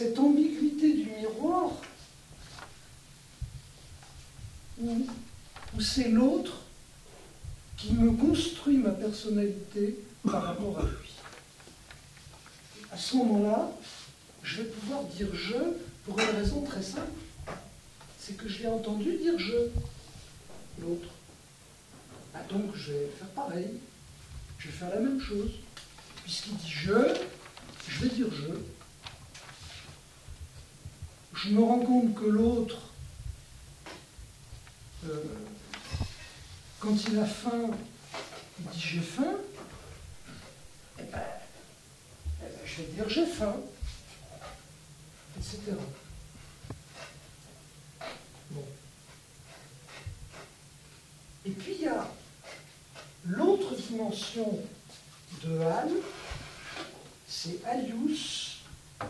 cette ambiguïté du miroir où c'est l'autre qui me construit ma personnalité par rapport à lui. À ce moment-là, je vais pouvoir dire « je » pour une raison très simple. C'est que je l'ai entendu dire « je », l'autre. Ah, donc je vais faire pareil. Je vais faire la même chose. Puisqu'il dit « je », je vais dire « je ». Je me rends compte que l'autre, quand il a faim, il dit « j'ai faim », eh ben, je vais dire « j'ai faim », etc. Bon. Et puis il y a l'autre dimension de Anne, c'est alius.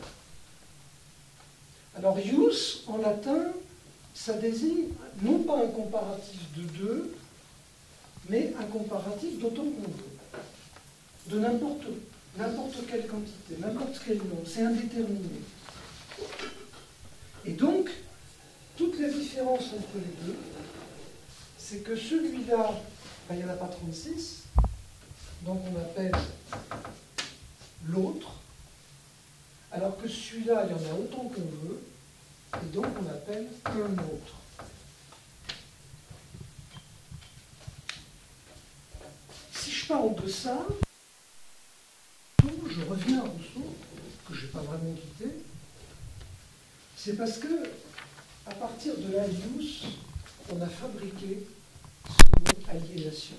Alors ius, en latin, ça désigne non pas un comparatif de deux, mais un comparatif d'autant qu'on veut. De n'importe quelle quantité, n'importe quel nombre. C'est indéterminé. Et donc, toute la différence entre les deux, c'est que celui-là, ben, il n'y en a pas 36, donc on appelle l'autre, alors que celui-là, il y en a autant qu'on veut, et donc on appelle un autre. Si je parle de ça, je reviens à Rousseau, que je n'ai pas vraiment quitté, c'est parce que, à partir de l'alius, on a fabriqué ce mot aliénation.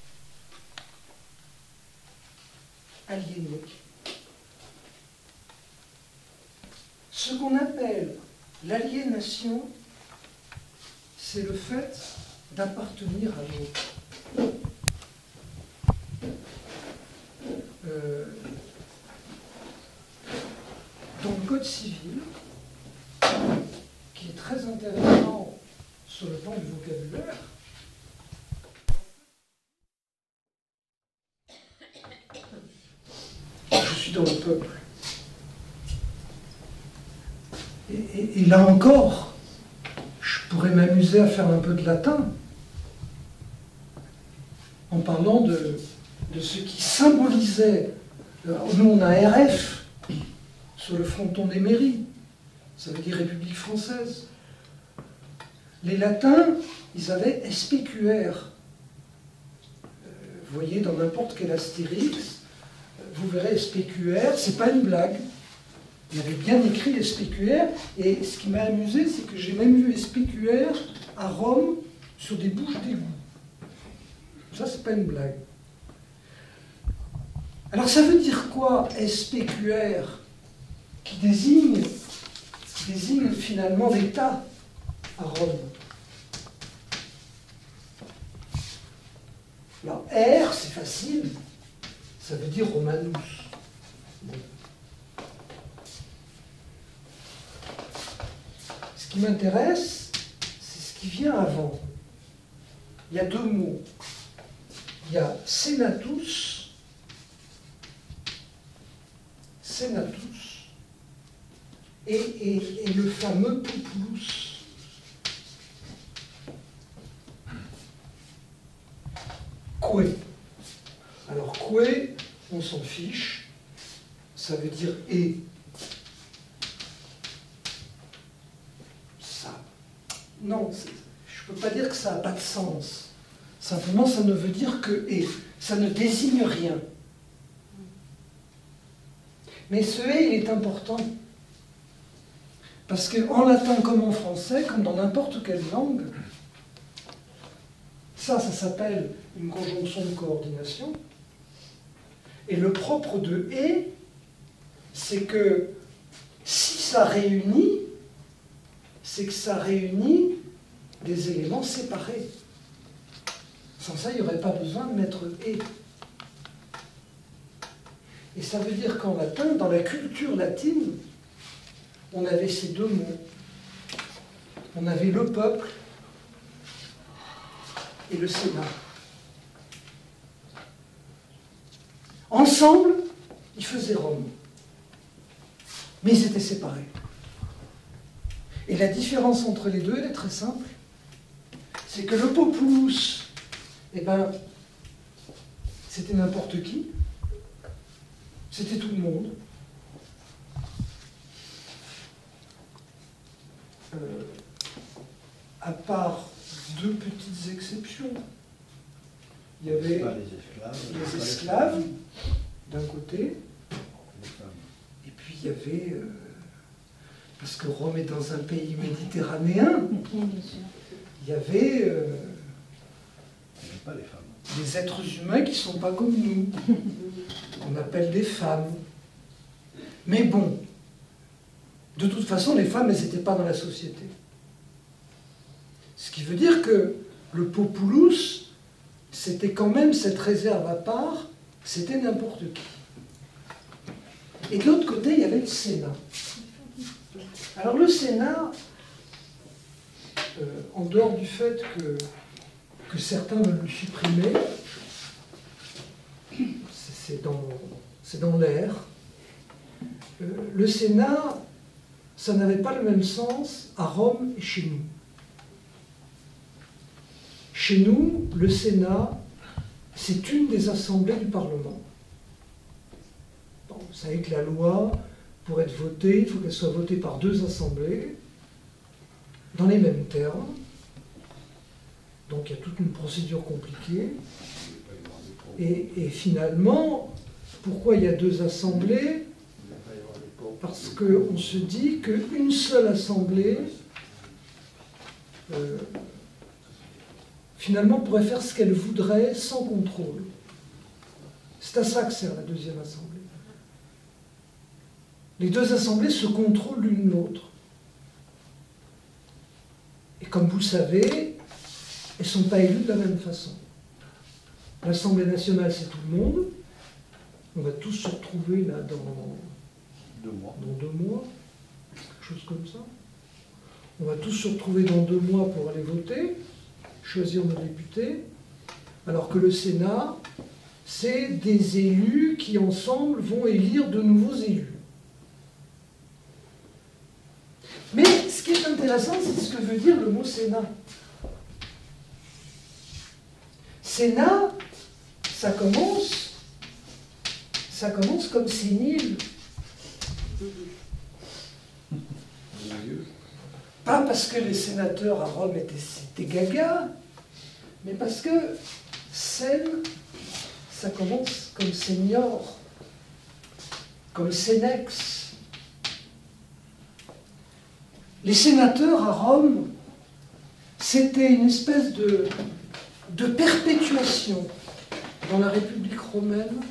Aliéné. Ce qu'on appelle l'aliénation, c'est le fait d'appartenir à l'autre. Dans le Code civil, qui est très intéressant sur le plan du vocabulaire, je suis dans le peuple. Et là encore, je pourrais m'amuser à faire un peu de latin en parlant de ce qui symbolisait. Nous, on a RF sur le fronton des mairies. Ça veut dire République française. Les latins, ils avaient SPQR. Vous voyez, dans n'importe quel Astérix, vous verrez SPQR, c'est pas une blague. Il y avait bien écrit SPQR, et ce qui m'a amusé, c'est que j'ai même vu SPQR à Rome sur des bouches d'égout. Ça, c'est pas une blague. Alors, ça veut dire quoi, SPQR, qui désigne finalement l'État à Rome? Alors, R, c'est facile, ça veut dire Romanus. Bon. Ce qui m'intéresse, c'est ce qui vient avant. Il y a deux mots. Il y a senatus, et le fameux populus. Que. Alors, que, on s'en fiche, ça veut dire et. Ça. Non, je ne peux pas dire que ça n'a pas de sens. Simplement, ça ne veut dire que et. Ça ne désigne rien. Mais ce et, il est important. Parce qu'en latin comme en français, comme dans n'importe quelle langue, ça s'appelle une conjonction de coordination. Et le propre de « et », c'est que si ça réunit, c'est que ça réunit des éléments séparés. Sans ça, il n'y aurait pas besoin de mettre « et ». Et ça veut dire qu'en latin, dans la culture latine, on avait ces deux mots. On avait le peuple et le Sénat. Ensemble, ils faisaient Rome. Mais ils étaient séparés. Et la différence entre les deux, elle est très simple. C'est que le populus, eh ben, c'était n'importe qui. C'était tout le monde. À part deux petites exceptions. Il y avait les esclaves d'un côté, et puis il y avait, parce que Rome est dans un pays méditerranéen, il y avait des êtres humains qui ne sont pas comme nous, qu'on appelle des femmes. Mais bon, de toute façon, les femmes, elles n'étaient pas dans la société. Ce qui veut dire que le populus, c'était quand même cette réserve à part, c'était n'importe qui. Et de l'autre côté, il y avait le Sénat. Alors le Sénat, en dehors du fait que certains veulent le supprimer, c'est dans l'air, le Sénat, ça n'avait pas le même sens à Rome et chez nous. Chez nous, le Sénat, c'est une des assemblées du Parlement. Bon, vous savez que la loi, pour être votée, il faut qu'elle soit votée par deux assemblées, dans les mêmes termes. Donc il y a toute une procédure compliquée. Et finalement, pourquoi il y a deux assemblées? Parce qu'on se dit qu'une seule assemblée, finalement, pourrait faire ce qu'elle voudrait sans contrôle. C'est à ça que sert la deuxième assemblée. Les deux assemblées se contrôlent l'une l'autre. Et comme vous le savez, elles ne sont pas élues de la même façon. L'Assemblée nationale, c'est tout le monde. On va tous se retrouver là dans 2 mois, quelque chose comme ça. On va tous se retrouver dans 2 mois pour aller voter, choisir nos députés, alors que le Sénat, c'est des élus qui, ensemble, vont élire de nouveaux élus. Mais ce qui est intéressant, c'est ce que veut dire le mot Sénat. Sénat, ça commence comme sénile. Pas parce que les sénateurs à Rome étaient gaga, mais parce que Sén, ça commence comme senior, comme sénex. Les sénateurs à Rome, c'était une espèce de perpétuation dans la République romaine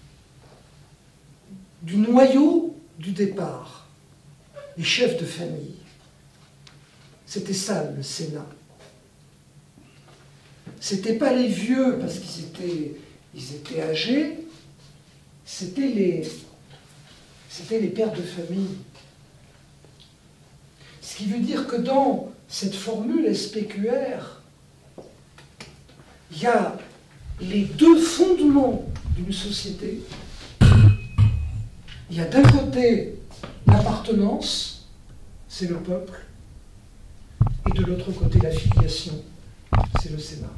du noyau du départ, les chefs de famille. C'était ça, le Sénat. C'était pas les vieux, parce qu'ils étaient âgés, c'était les pères de famille. Ce qui veut dire que dans cette formule SPQR, il y a les deux fondements d'une société. Il y a d'un côté l'appartenance, c'est le peuple, et de l'autre côté la filiation, c'est le Sénat.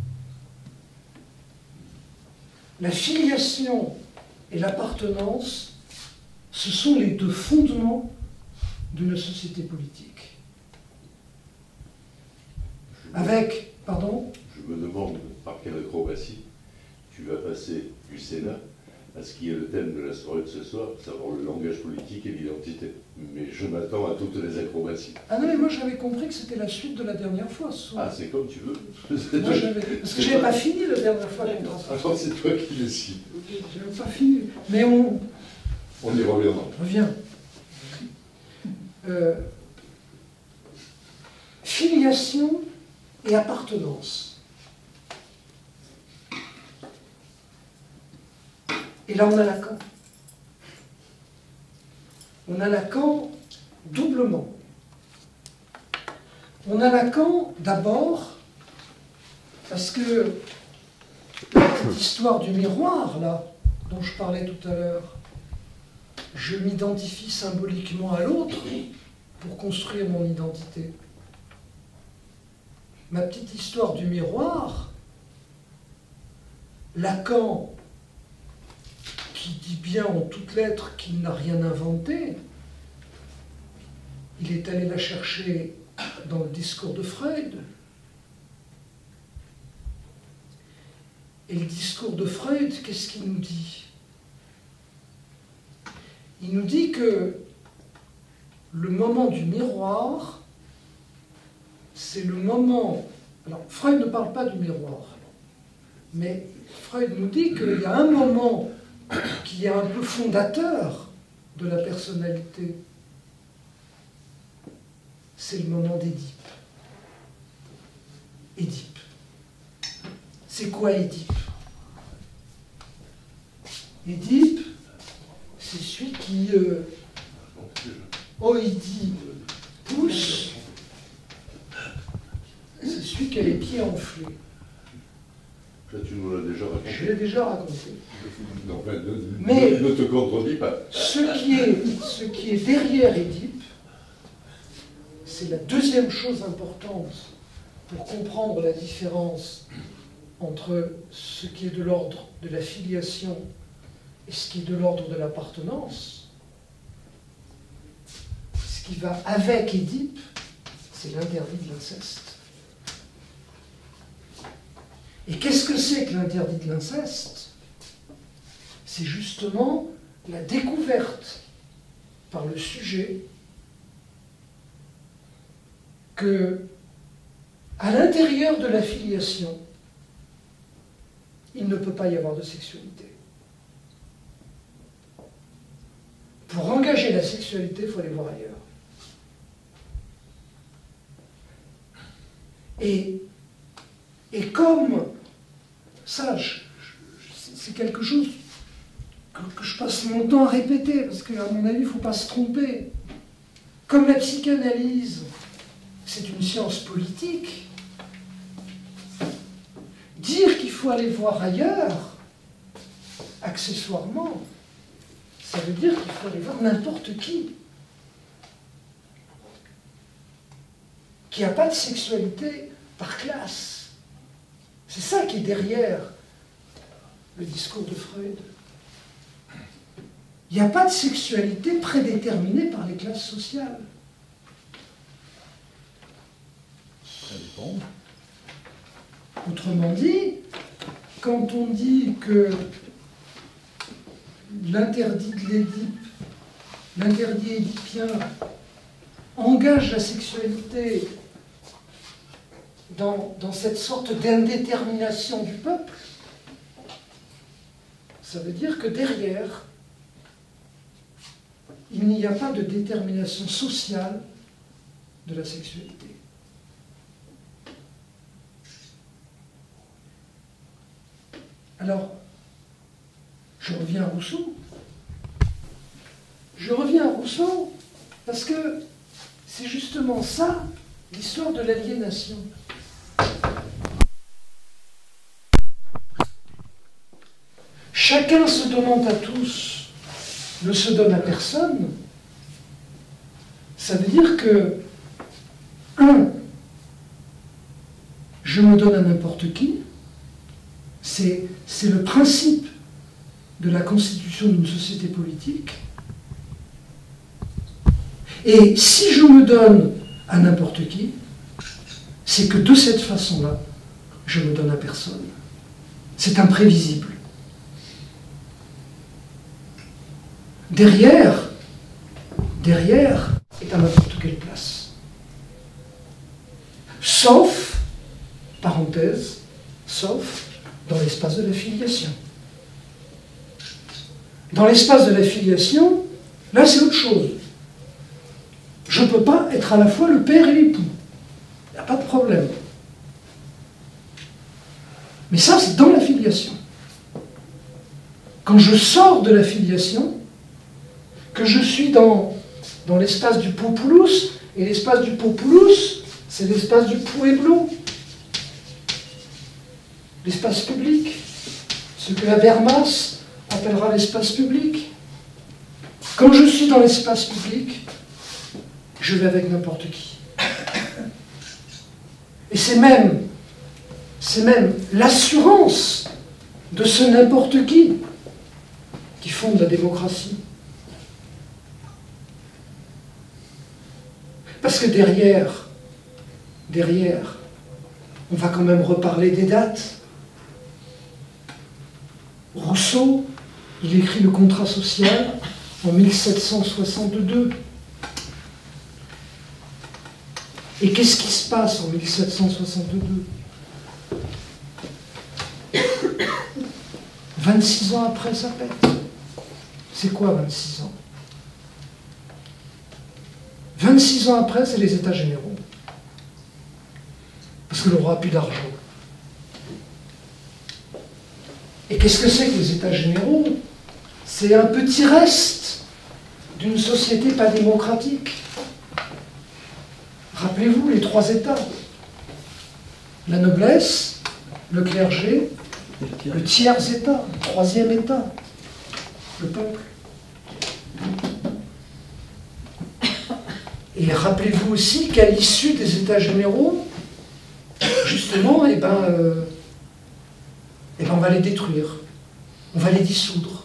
La filiation et l'appartenance, ce sont les deux fondements d'une société politique. Avec, pardon ? Je me demande par quelle acrobatie tu vas passer du Sénat à ce qui est le thème de la soirée de ce soir, savoir le langage politique et l'identité. Mais je m'attends à toutes les acrobaties. Ah non, mais moi j'avais compris que c'était la suite de la dernière fois. Ce soir. Ah, c'est comme tu veux. Moi, parce que je n'avais pas fini la dernière fois. Alors c'est toi qui décides. Je n'avais pas fini. Mais on y reviendra. Revient. Filiation et appartenance. Et là, on a Lacan. On a Lacan doublement. On a Lacan d'abord parce que l'histoire du miroir, là, dont je parlais tout à l'heure, je m'identifie symboliquement à l'autre, pour construire mon identité. Ma petite histoire du miroir, Lacan, qui dit bien en toutes lettres qu'il n'a rien inventé, il est allé la chercher dans le discours de Freud. Et le discours de Freud, qu'est-ce qu'il nous dit? Il nous dit que le moment du miroir, c'est le moment... Alors, Freud ne parle pas du miroir, mais Freud nous dit qu'il y a un moment qui est un peu fondateur de la personnalité. C'est le moment d'Édipe. Édipe. C'est quoi Édipe? Édipe, c'est celui qui, Oïdi pousse, c'est celui qui a les pieds enflés. Ça, tu nous l'as déjà raconté. Je l'ai déjà raconté. Non, enfin, mais ne te contredis pas. Ce qui est derrière Édipe, c'est la deuxième chose importante pour comprendre la différence entre ce qui est de l'ordre de la filiation et ce qui est de l'ordre de l'appartenance. Ce qui va avec Édipe, c'est l'interdit de l'inceste. Et qu'est-ce que c'est que l'interdit de l'inceste? C'est justement la découverte par le sujet que, à l'intérieur de la filiation, il ne peut pas y avoir de sexualité. Pour engager la sexualité, il faut aller voir ailleurs. Et comme ça, c'est quelque chose que je passe mon temps à répéter, parce qu'à mon avis, il ne faut pas se tromper. Comme la psychanalyse, c'est une science politique, dire qu'il faut aller voir ailleurs, accessoirement, ça veut dire qu'il faut aller voir n'importe qui n'a pas de sexualité par classe. C'est ça qui est derrière le discours de Freud. Il n'y a pas de sexualité prédéterminée par les classes sociales. Ça dépend. Autrement dit, quand on dit que l'interdit de l'Édipe, l'interdit édipien, engage la sexualité dans cette sorte d'indétermination du peuple, ça veut dire que derrière, il n'y a pas de détermination sociale de la sexualité. Alors, je reviens à Rousseau. Je reviens à Rousseau parce que c'est justement ça, l'histoire de l'aliénation. Chacun se donnant à tous ne se donne à personne. Ça veut dire que, je me donne à n'importe qui. C'est le principe de la constitution d'une société politique. Et si je me donne à n'importe qui, c'est que de cette façon-là, je me donne à personne. C'est imprévisible. Derrière est à n'importe quelle place. Sauf, parenthèse, sauf dans l'espace de la filiation. Dans l'espace de la filiation, là c'est autre chose. Je ne peux pas être à la fois le père et l'époux. Il n'y a pas de problème. Mais ça, c'est dans la filiation. Quand je sors de la filiation, que je suis dans l'espace du populus, et l'espace du populus, c'est l'espace du pueblo, l'espace public, ce que Habermas appellera l'espace public. Quand je suis dans l'espace public, je vais avec n'importe qui. Et c'est même l'assurance de ce n'importe qui fonde la démocratie. Parce que derrière, on va quand même reparler des dates. Rousseau, il écrit le contrat social en 1762. Et qu'est-ce qui se passe en 1762 ? 26 ans après, ça pète. C'est quoi 26 ans ? 26 ans après, c'est les États généraux. Parce que l'on n'aura plus d'argent. Et qu'est-ce que c'est que les États généraux? C'est un petit reste d'une société pas démocratique. Rappelez-vous les trois États. La noblesse, le clergé, le tiers État, le troisième État, le peuple. Et rappelez-vous aussi qu'à l'issue des États généraux, justement, on va les détruire, on va les dissoudre.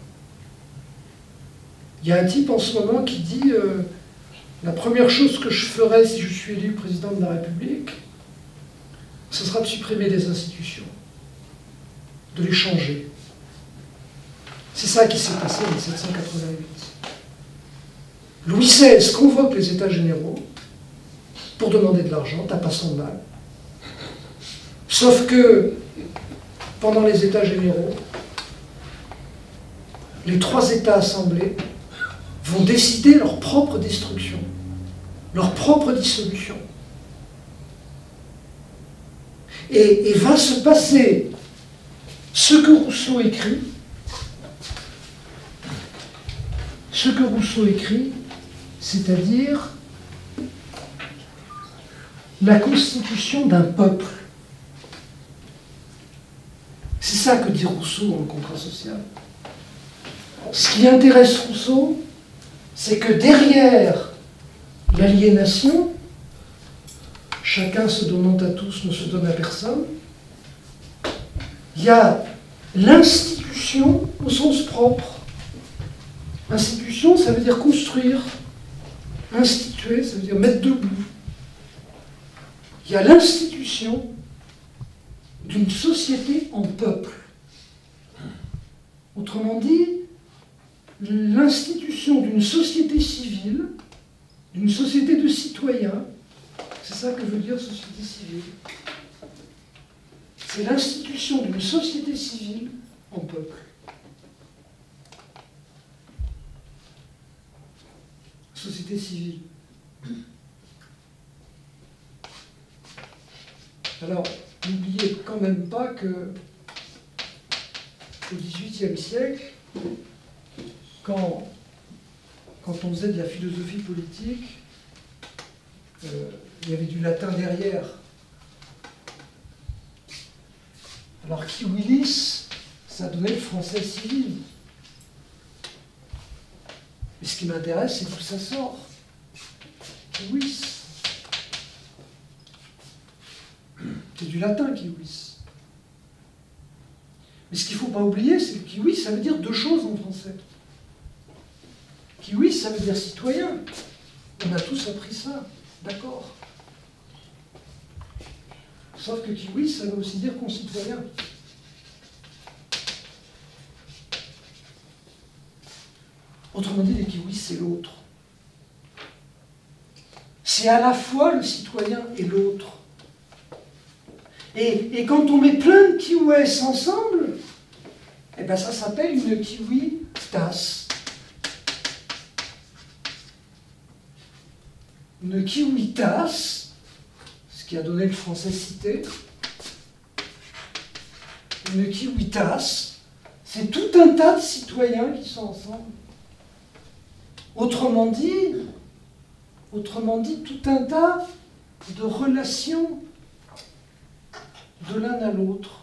Il y a un type en ce moment qui dit la première chose que je ferai si je suis élu président de la République, ce sera de supprimer les institutions, de les changer. C'est ça qui s'est passé en 1788. Louis XVI convoque les États généraux pour demander de l'argent, t'as pas son mal. Sauf que, pendant les États généraux, les trois États assemblés vont décider leur propre destruction, leur propre dissolution. Et va se passer ce que Rousseau écrit, c'est-à-dire la constitution d'un peuple. C'est ça que dit Rousseau dans le contrat social. Ce qui intéresse Rousseau, c'est que derrière l'aliénation, chacun se donnant à tous ne se donne à personne, il y a l'institution au sens propre. Institution, ça veut dire construire. Instituer, ça veut dire mettre debout. Il y a l'institution d'une société en peuple. Autrement dit, l'institution d'une société civile, d'une société de citoyens, c'est ça que veut dire société civile. C'est l'institution d'une société civile en peuple. Société civile. Alors, n'oubliez quand même pas que au XVIIIe siècle, quand on faisait de la philosophie politique, il y avait du latin derrière. Alors, qui willis, ça donnait le français civil. Mais ce qui m'intéresse, c'est d'où ça sort. Kiwis. C'est du latin, kiwis. Mais ce qu'il ne faut pas oublier, c'est que kiwis, ça veut dire deux choses en français. Kiwis, ça veut dire citoyen. On a tous appris ça, d'accord. Sauf que kiwis, ça veut aussi dire concitoyen. Autrement dit, les kiwis, c'est l'autre. C'est à la fois le citoyen et l'autre. Et quand on met plein de kiwis ensemble, eh ben ça s'appelle une kiwi-tasse. Une kiwi-tasse, ce qui a donné le français cité. Une kiwi-tasse, c'est tout un tas de citoyens qui sont ensemble. Autrement dit, tout un tas de relations de l'un à l'autre.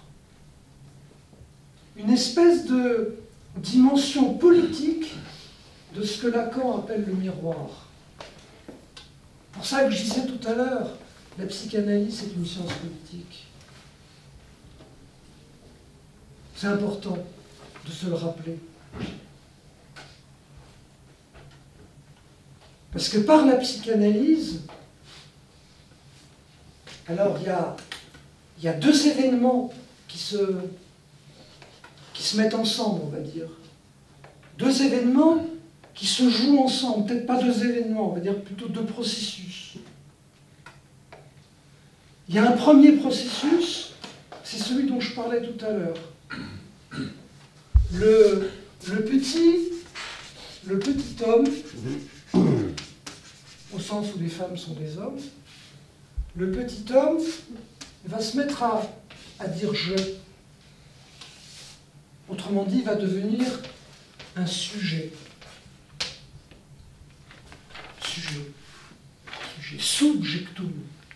Une espèce de dimension politique de ce que Lacan appelle le miroir. pour ça que je disais tout à l'heure, la psychanalyse est une science politique. C'est important de se le rappeler. Parce que par la psychanalyse, alors il y a deux événements qui se mettent ensemble, on va dire. Deux événements qui se jouent ensemble, peut-être pas deux événements, on va dire plutôt deux processus. Il y a un premier processus, c'est celui dont je parlais tout à l'heure. Le petit homme, au sens où les femmes sont des hommes, le petit homme va se mettre à dire « je ». Autrement dit, il va devenir un sujet. Sujet. Subjectum.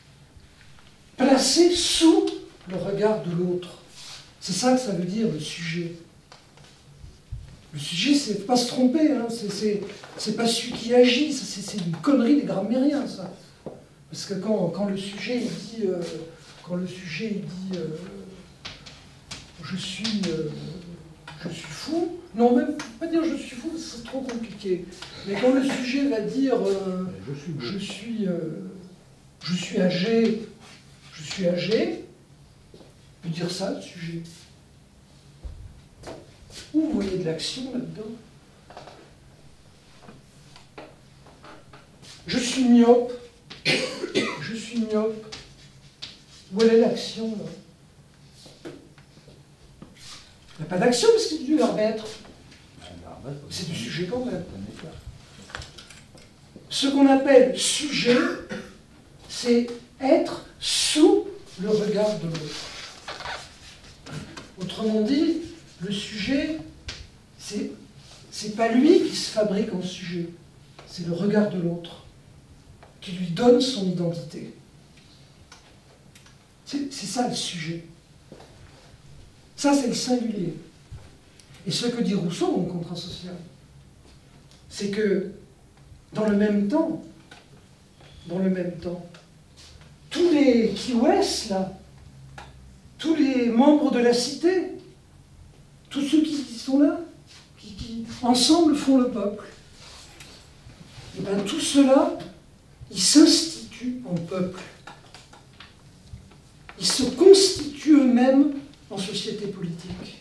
Placé sous le regard de l'autre. C'est ça que ça veut dire, le sujet. Le sujet, c'est ne faut pas se tromper, hein, c'est pas celui qui agit, c'est une connerie des grammairiens, ça. Parce que quand le sujet il dit, je suis fou, non, même pas dire je suis fou, c'est trop compliqué. Mais quand le sujet va dire je suis âgé, il peut dire ça, le sujet. Où vous voyez de l'action là-dedans? Je suis myope. Où est l'action là? Il n'y a pas d'action parce qu'il y a du verbe être. C'est du sujet quand même. Ce qu'on appelle sujet, c'est être sous le regard de l'autre. Autrement dit, le sujet, c'est pas lui qui se fabrique en sujet, c'est le regard de l'autre qui lui donne son identité. C'est ça le sujet. Ça, c'est le singulier. Et ce que dit Rousseau dans le contrat social, c'est que dans le même temps, tous les Kiwes, là, tous les membres de la cité, tous ceux qui sont là, qui ensemble font le peuple, et bien tout cela, ils s'instituent en peuple. Ils se constituent eux-mêmes en société politique.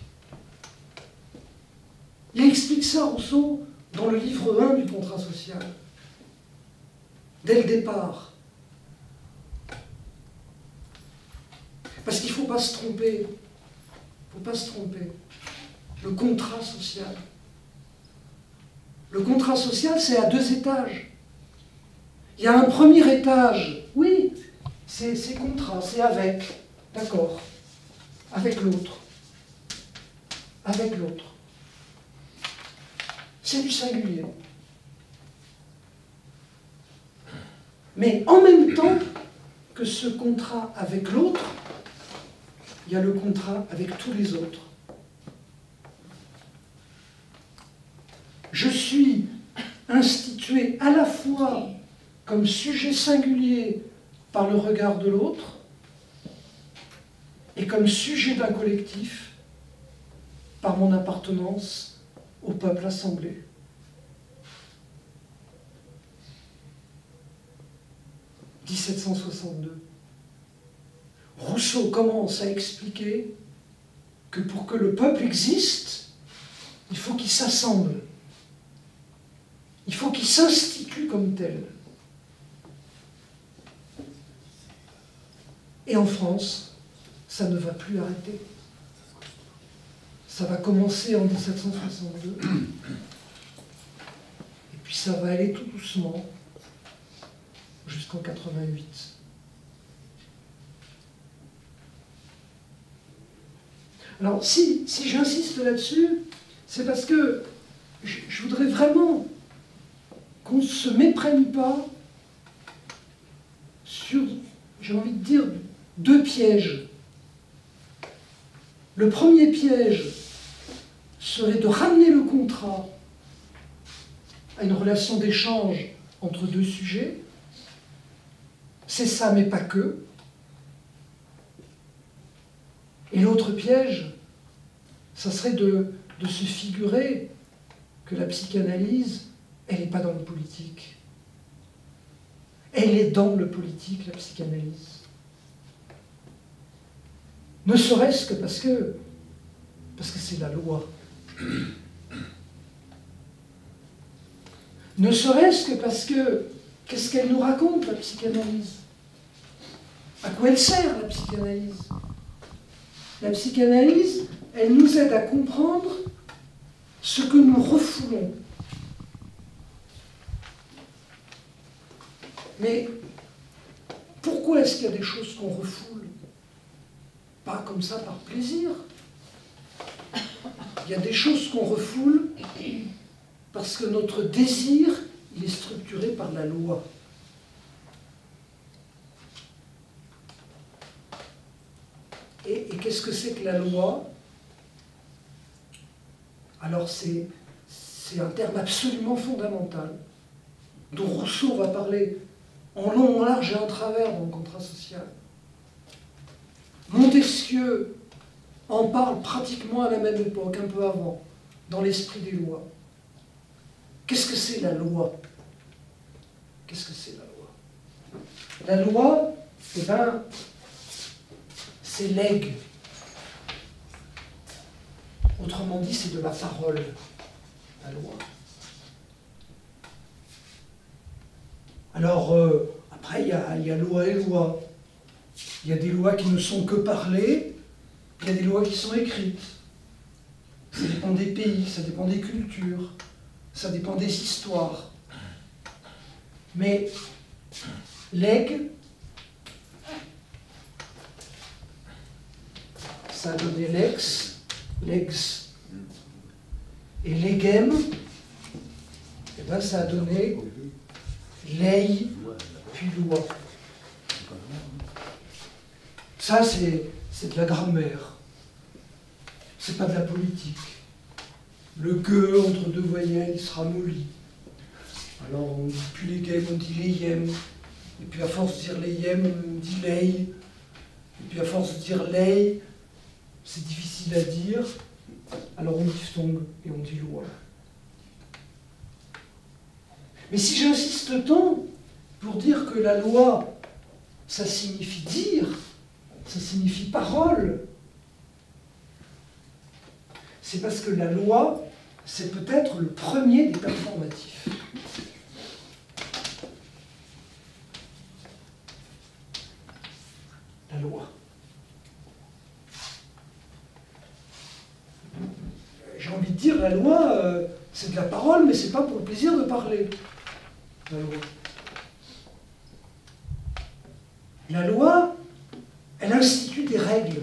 Il explique ça, Rousseau, dans le livre 1 du contrat social. Dès le départ. Parce qu'il ne faut pas se tromper. Il ne faut pas se tromper. Le contrat social. Le contrat social, c'est à deux étages. Il y a un premier étage, oui, c'est contrat, c'est avec, d'accord, avec l'autre. Avec l'autre. C'est du singulier. Mais en même temps que ce contrat avec l'autre, il y a le contrat avec tous les autres. Je suis institué à la fois comme sujet singulier par le regard de l'autre et comme sujet d'un collectif par mon appartenance au peuple assemblé. « 1762. Rousseau commence à expliquer que pour que le peuple existe, il faut qu'il s'assemble. Il faut qu'il s'institue comme tel. Et en France, ça ne va plus arrêter. Ça va commencer en 1762, et puis ça va aller tout doucement jusqu'en 88. Alors, si j'insiste là-dessus, c'est parce que je voudrais vraiment qu'on ne se méprenne pas sur, j'ai envie de dire, deux pièges. Le premier piège serait de ramener le contrat à une relation d'échange entre deux sujets, c'est ça, mais pas que. Et l'autre piège, ça serait de se figurer que la psychanalyse, elle n'est pas dans le politique. Elle est dans le politique, la psychanalyse. Ne serait-ce que parce que c'est la loi. Ne serait-ce que parce que, qu'est-ce qu'elle nous raconte, la psychanalyse? À quoi elle sert, la psychanalyse? La psychanalyse, elle nous aide à comprendre ce que nous refoulons. Mais pourquoi est-ce qu'il y a des choses qu'on refoule? Pas comme ça par plaisir. Il y a des choses qu'on refoule parce que notre désir, il est structuré par la loi. Et qu'est-ce que c'est que la loi? Alors c'est un terme absolument fondamental, dont Rousseau va parler en long, en large et en travers dans le contrat social. Montesquieu en parle pratiquement à la même époque, un peu avant, dans l'esprit des lois. Qu'est-ce que c'est la loi? Qu'est-ce que c'est la loi? La loi, eh bien, c'est legs. Autrement dit, c'est de la parole, la loi. Alors, après, il y a loi et loi. Il y a des lois qui ne sont que parlées, il y a des lois qui sont écrites. Ça dépend des pays, ça dépend des cultures, ça dépend des histoires. Mais leg, ça a donné lex, legs. Et legem, eh ben, ça a donné lei, puis loi. Ça, c'est de la grammaire. C'est pas de la politique. Le que entre deux voyelles, il sera molli. Alors, on ne dit plus les games, on dit les yem. Et puis, à force de dire les yem, on dit lei. Et puis, à force de dire lei, c'est difficile à dire. Alors, on diphtongue et on dit loi. Mais si j'insiste tant pour dire que la loi, ça signifie dire, ça signifie parole, c'est parce que la loi, c'est peut-être le premier des performatifs. La loi. J'ai envie de dire, la loi, c'est de la parole, mais c'est pas pour le plaisir de parler. La loi. La loi, elle institue des règles.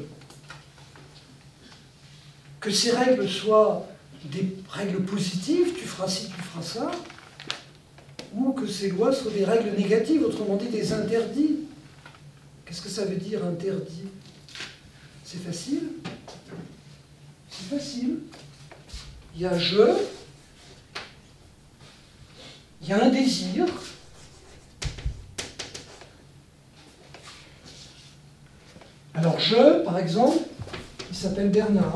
Que ces règles soient des règles positives, tu feras ci, tu feras ça, ou que ces lois soient des règles négatives, autrement dit des interdits. Qu'est-ce que ça veut dire, interdit? C'est facile? C'est facile. Il y a je, il y a un désir, alors je, par exemple, il s'appelle Bernard.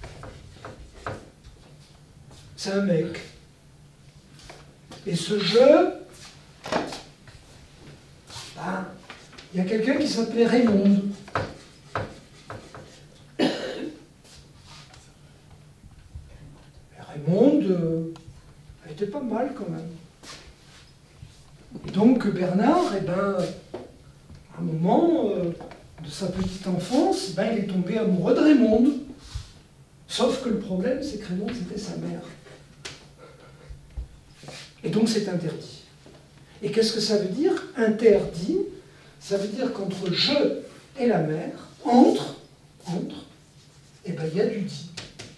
C'est un mec. Et ce je, ben, il y a quelqu'un qui s'appelait Raymond. Raymond, elle était pas mal quand même. Et donc Bernard, eh ben, à un moment de sa petite enfance, eh ben, il est tombé amoureux de Raymond. Sauf que le problème, c'est que Raymond, c'était sa mère. Et donc c'est interdit. Et qu'est-ce que ça veut dire? Interdit, ça veut dire qu'entre je et la mère, entre, eh ben, il y a du dit.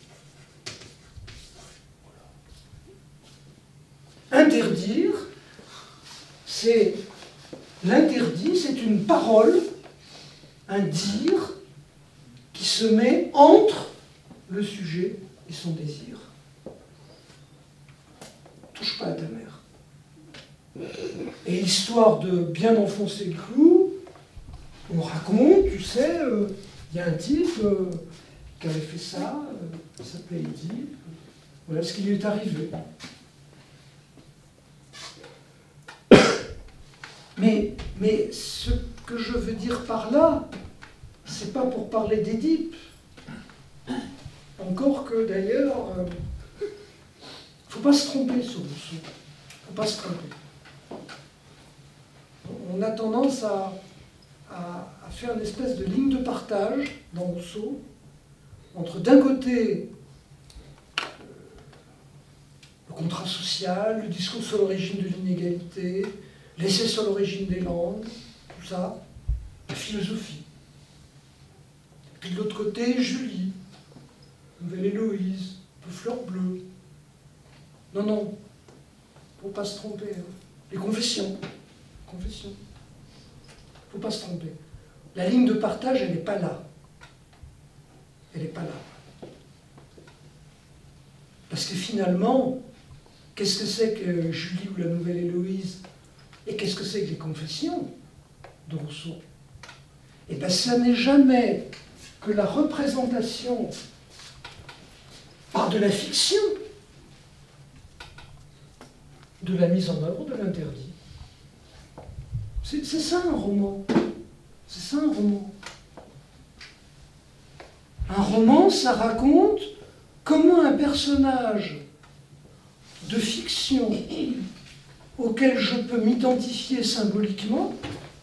Interdire, c'est l'interdit, c'est une parole, un dire qui se met entre le sujet et son désir. Touche pas à ta mère. Et histoire de bien enfoncer le clou, on raconte, tu sais, il y a un type qui avait fait ça, il s'appelait Édipe, voilà ce qui lui est arrivé. Mais ce que je veux dire par là, c'est pas pour parler d'Édipe. Encore que d'ailleurs, faut pas se tromper sur Rousseau. Faut pas se tromper. On a tendance à faire une espèce de ligne de partage dans Rousseau entre d'un côté le contrat social, le discours sur l'origine de l'inégalité, l'essai sur l'origine des langues, tout ça, la philosophie. Et puis de l'autre côté, Julie, Nouvelle Héloïse, un peu Fleur Bleue. Non, faut pas se tromper. Hein. Les confessions. Faut pas se tromper. La ligne de partage, elle n'est pas là. Elle n'est pas là. Parce que finalement, qu'est-ce que c'est que Julie ou la Nouvelle Héloïse? Et qu'est-ce que c'est que les confessions de Rousseau? Eh bien, ça n'est jamais que la représentation par de la fiction de la mise en œuvre de l'interdit. C'est ça un roman. C'est ça un roman. Un roman, ça raconte comment un personnage de fiction auquel je peux m'identifier symboliquement,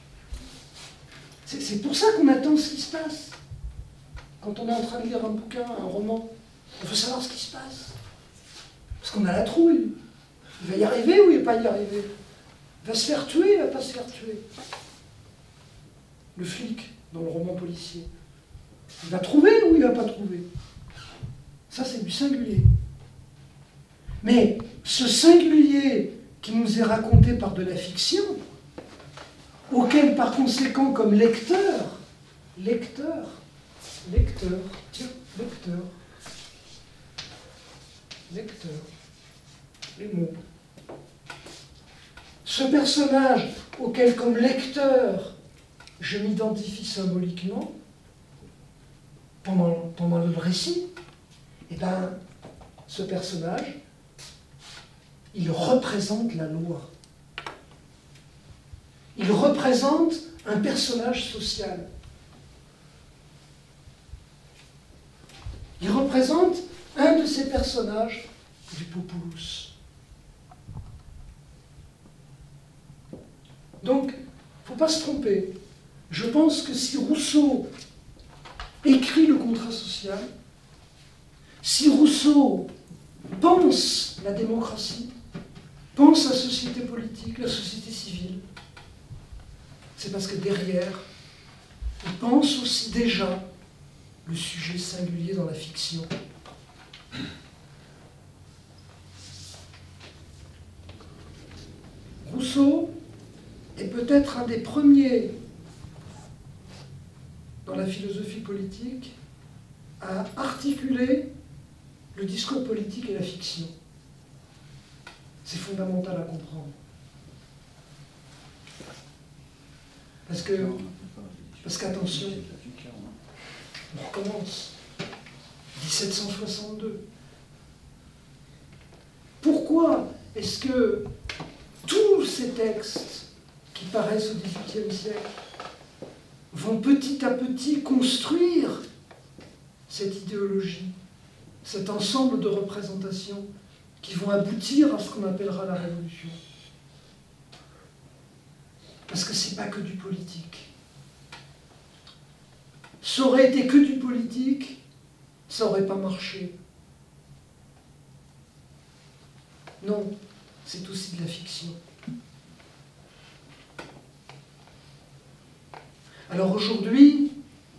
c'est pour ça qu'on attend ce qui se passe. Quand on est en train de lire un bouquin, un roman, on veut savoir ce qui se passe. Parce qu'on a la trouille. Il va y arriver ou il ne va pas y arriver? Il va se faire tuer, il ne va pas se faire tuer. Le flic, dans le roman policier, il va trouver ou il ne va pas trouver? Ça, c'est du singulier. Mais ce singulier qui nous est raconté par de la fiction, auquel, par conséquent, comme lecteur, les mots. Ce personnage auquel, comme lecteur, je m'identifie symboliquement, pendant le récit, eh bien, ce personnage, il représente la loi. Il représente un personnage social. Il représente un de ces personnages du Populus. Donc, il ne faut pas se tromper. Je pense que si Rousseau écrit le contrat social, si Rousseau pense la démocratie, pense la société politique, la société civile, c'est parce que derrière, il pense aussi déjà le sujet singulier dans la fiction. Rousseau est peut-être un des premiers dans la philosophie politique à articuler le discours politique et la fiction. C'est fondamental à comprendre. Parce qu'attention, on recommence. 1762. Pourquoi est-ce que tous ces textes qui paraissent au XVIIIe siècle vont petit à petit construire cette idéologie, cet ensemble de représentations qui vont aboutir à ce qu'on appellera la Révolution? Parce que c'est pas que du politique. Ça aurait été que du politique, ça n'aurait pas marché. Non, c'est aussi de la fiction. Alors aujourd'hui,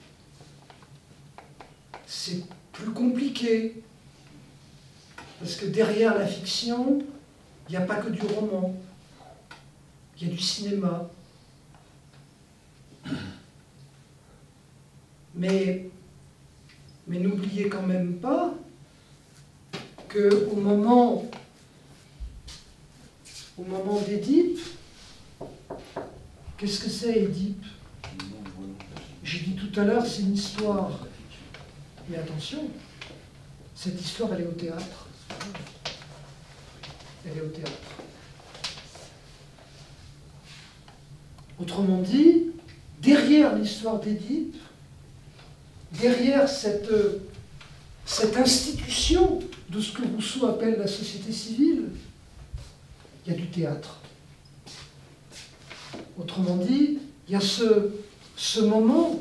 c'est plus compliqué, parce que derrière la fiction, il n'y a pas que du roman, il y a du cinéma. Mais n'oubliez quand même pas qu'au moment d'Édipe, qu'est-ce que c'est Édipe? J'ai dit tout à l'heure, c'est une histoire. Mais attention, cette histoire, elle est au théâtre. Elle est au théâtre. Autrement dit, derrière l'histoire d'Édipe, derrière cette institution de ce que Rousseau appelle la société civile, il y a du théâtre. Autrement dit, il y a ce moment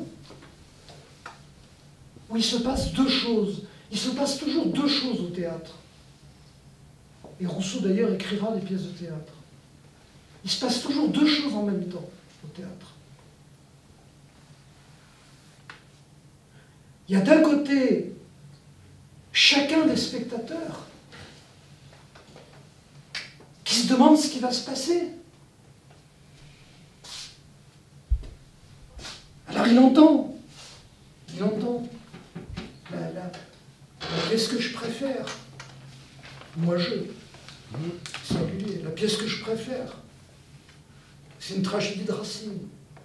où il se passe deux choses. Il se passe toujours deux choses au théâtre. Et Rousseau, d'ailleurs, écrira des pièces de théâtre. Il se passe toujours deux choses en même temps au théâtre. Il y a d'un côté chacun des spectateurs qui se demande ce qui va se passer. Alors il entend la pièce que je préfère. Moi, singulier, la pièce que je préfère, c'est une tragédie de Racine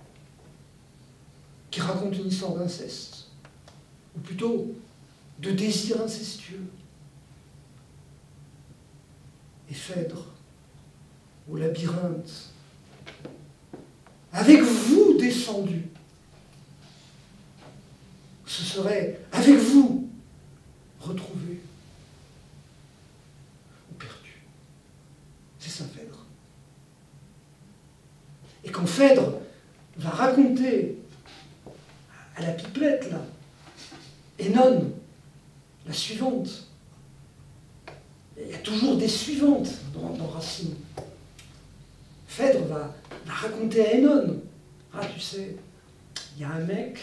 qui raconte une histoire d'inceste, ou plutôt de désir incestueux. Et Phèdre, au labyrinthe, avec vous descendu, ce serait avec vous retrouvé ou perdu. C'est ça Phèdre. Et quand Phèdre va raconter à la pipelette, là, Œnone, la suivante, il y a toujours des suivantes dans Racine. Phèdre va raconter à Œnone, ah tu sais, il y a un mec,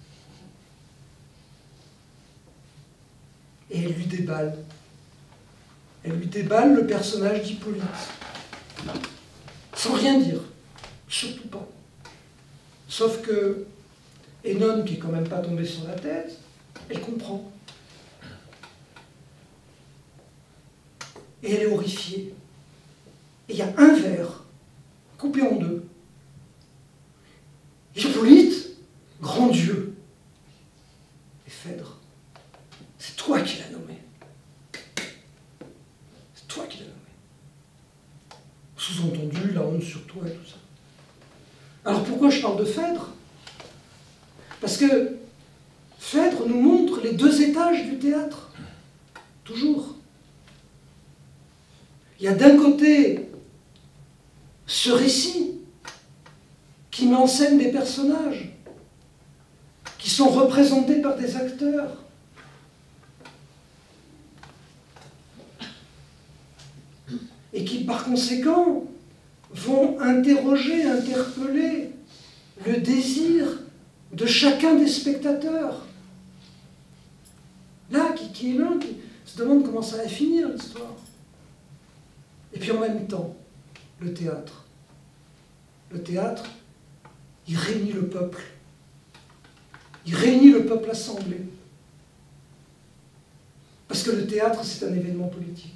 et elle lui déballe. Elle lui déballe le personnage d'Hippolyte. Sans rien dire. Surtout pas. Sauf que Œnone, qui est quand même pas tombée sur la tête, elle comprend. Et elle est horrifiée. Et il y a un vers coupé en deux. Hippolyte, grand Dieu. Et Phèdre, c'est toi qui l'as nommé. C'est toi qui l'as nommé. Sous-entendu, la honte sur toi et tout ça. Alors pourquoi je parle de Phèdre? Parce que Phèdre nous montre les deux étages du théâtre. Toujours. Il y a d'un côté ce récit qui met en scène des personnages qui sont représentés par des acteurs. Et qui, par conséquent, vont interroger, interpeller le désir de chacun des spectateurs. Là, qui est l'un, qui se demande comment ça va finir, l'histoire. Et puis en même temps, le théâtre. Le théâtre, il réunit le peuple. Il réunit le peuple assemblé. Parce que le théâtre, c'est un événement politique.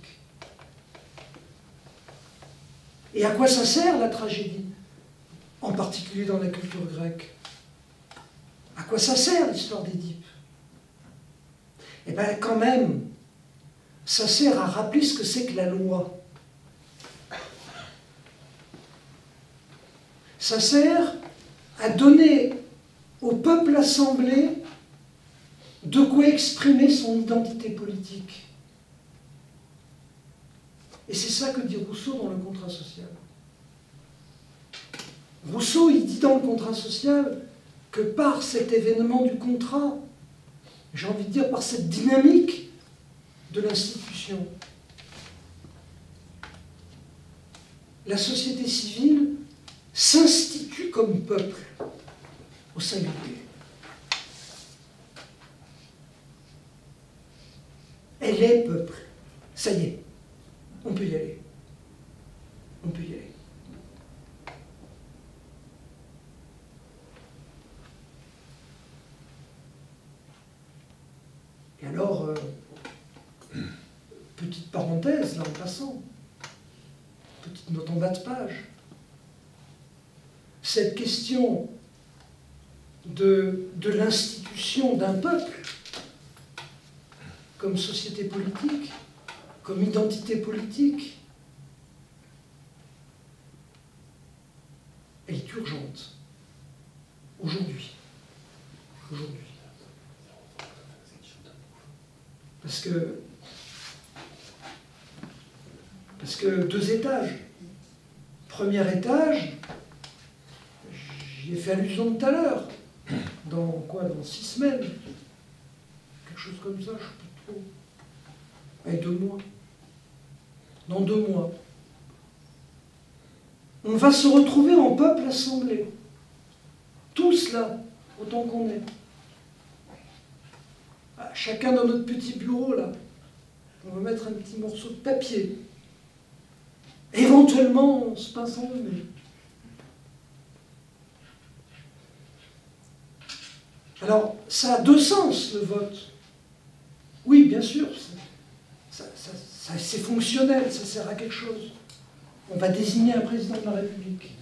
Et à quoi ça sert la tragédie? En particulier dans la culture grecque. À quoi ça sert l'histoire d'Édipe? Eh bien quand même, ça sert à rappeler ce que c'est que la loi. Ça sert à donner au peuple assemblé de quoi exprimer son identité politique. Et c'est ça que dit Rousseau dans le contrat social. Rousseau, il dit dans le contrat social que par cet événement du contrat, j'ai envie de dire par cette dynamique de l'institution, la société civile s'institue comme peuple au singulier. Elle est peuple. Ça y est, on peut y aller. On peut y aller. Et alors, petite parenthèse, là en passant, petite note en bas de page, cette question de l'institution d'un peuple comme société politique, comme identité politique, elle est urgente. Aujourd'hui. Aujourd'hui. Parce que 2 étages. Premier étage, j'y ai fait allusion tout à l'heure. Dans 6 semaines. Quelque chose comme ça, je ne sais plus trop. Avec 2 mois. Dans 2 mois. On va se retrouver en peuple assemblé. Tous là, autant qu'on est. Chacun dans notre petit bureau là. On va mettre un petit morceau de papier. Éventuellement, on se pince en le nez. Alors, ça a 2 sens, le vote. Oui, bien sûr, c'est fonctionnel, ça sert à quelque chose. On va désigner un président de la République.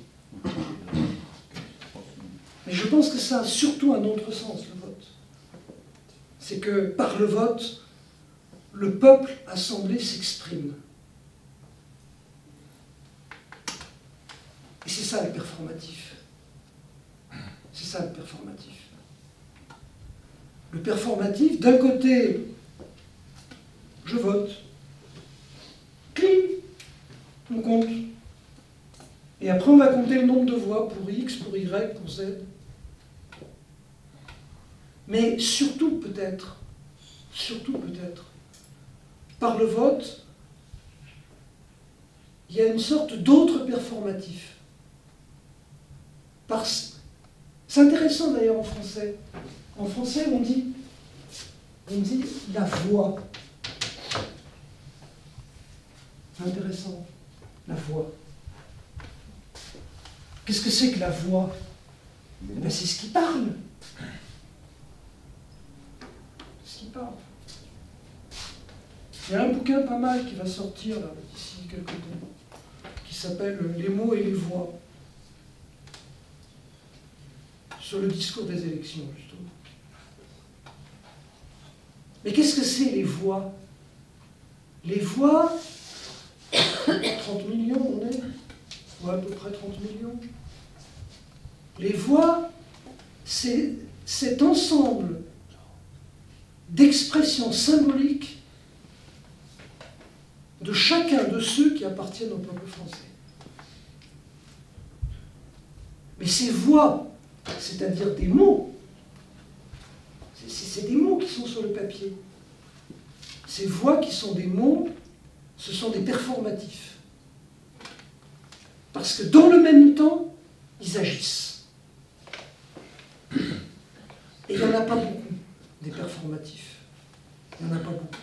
Mais je pense que ça a surtout un autre sens, le vote. C'est que, par le vote, le peuple assemblé s'exprime. Et c'est ça le performatif. C'est ça le performatif. Le performatif, d'un côté, je vote. Cling, on compte. Et après, on va compter le nombre de voix pour X, pour Y, pour Z. Mais surtout peut-être, par le vote, il y a une sorte d'autre performatif. C'est intéressant d'ailleurs en français. En français, on dit la voix. C'est intéressant, la voix. Qu'est-ce que c'est que la voix? Eh bien, c'est ce qui parle. C'est ce qui parle. Il y a un bouquin pas mal qui va sortir là, d'ici quelques temps, qui s'appelle « Les mots et les voix », sur le discours des élections, justement. Mais qu'est-ce que c'est les voix? Les voix, 30 millions on est, ou à peu près 30 millions. Les voix, c'est cet ensemble d'expressions symboliques de chacun de ceux qui appartiennent au peuple français. Mais ces voix, c'est-à-dire des mots, c'est des mots qui sont sur le papier. Ces voix qui sont des mots, ce sont des performatifs. Parce que dans le même temps, ils agissent. Et il n'y en a pas beaucoup, des performatifs. Il n'y en a pas beaucoup.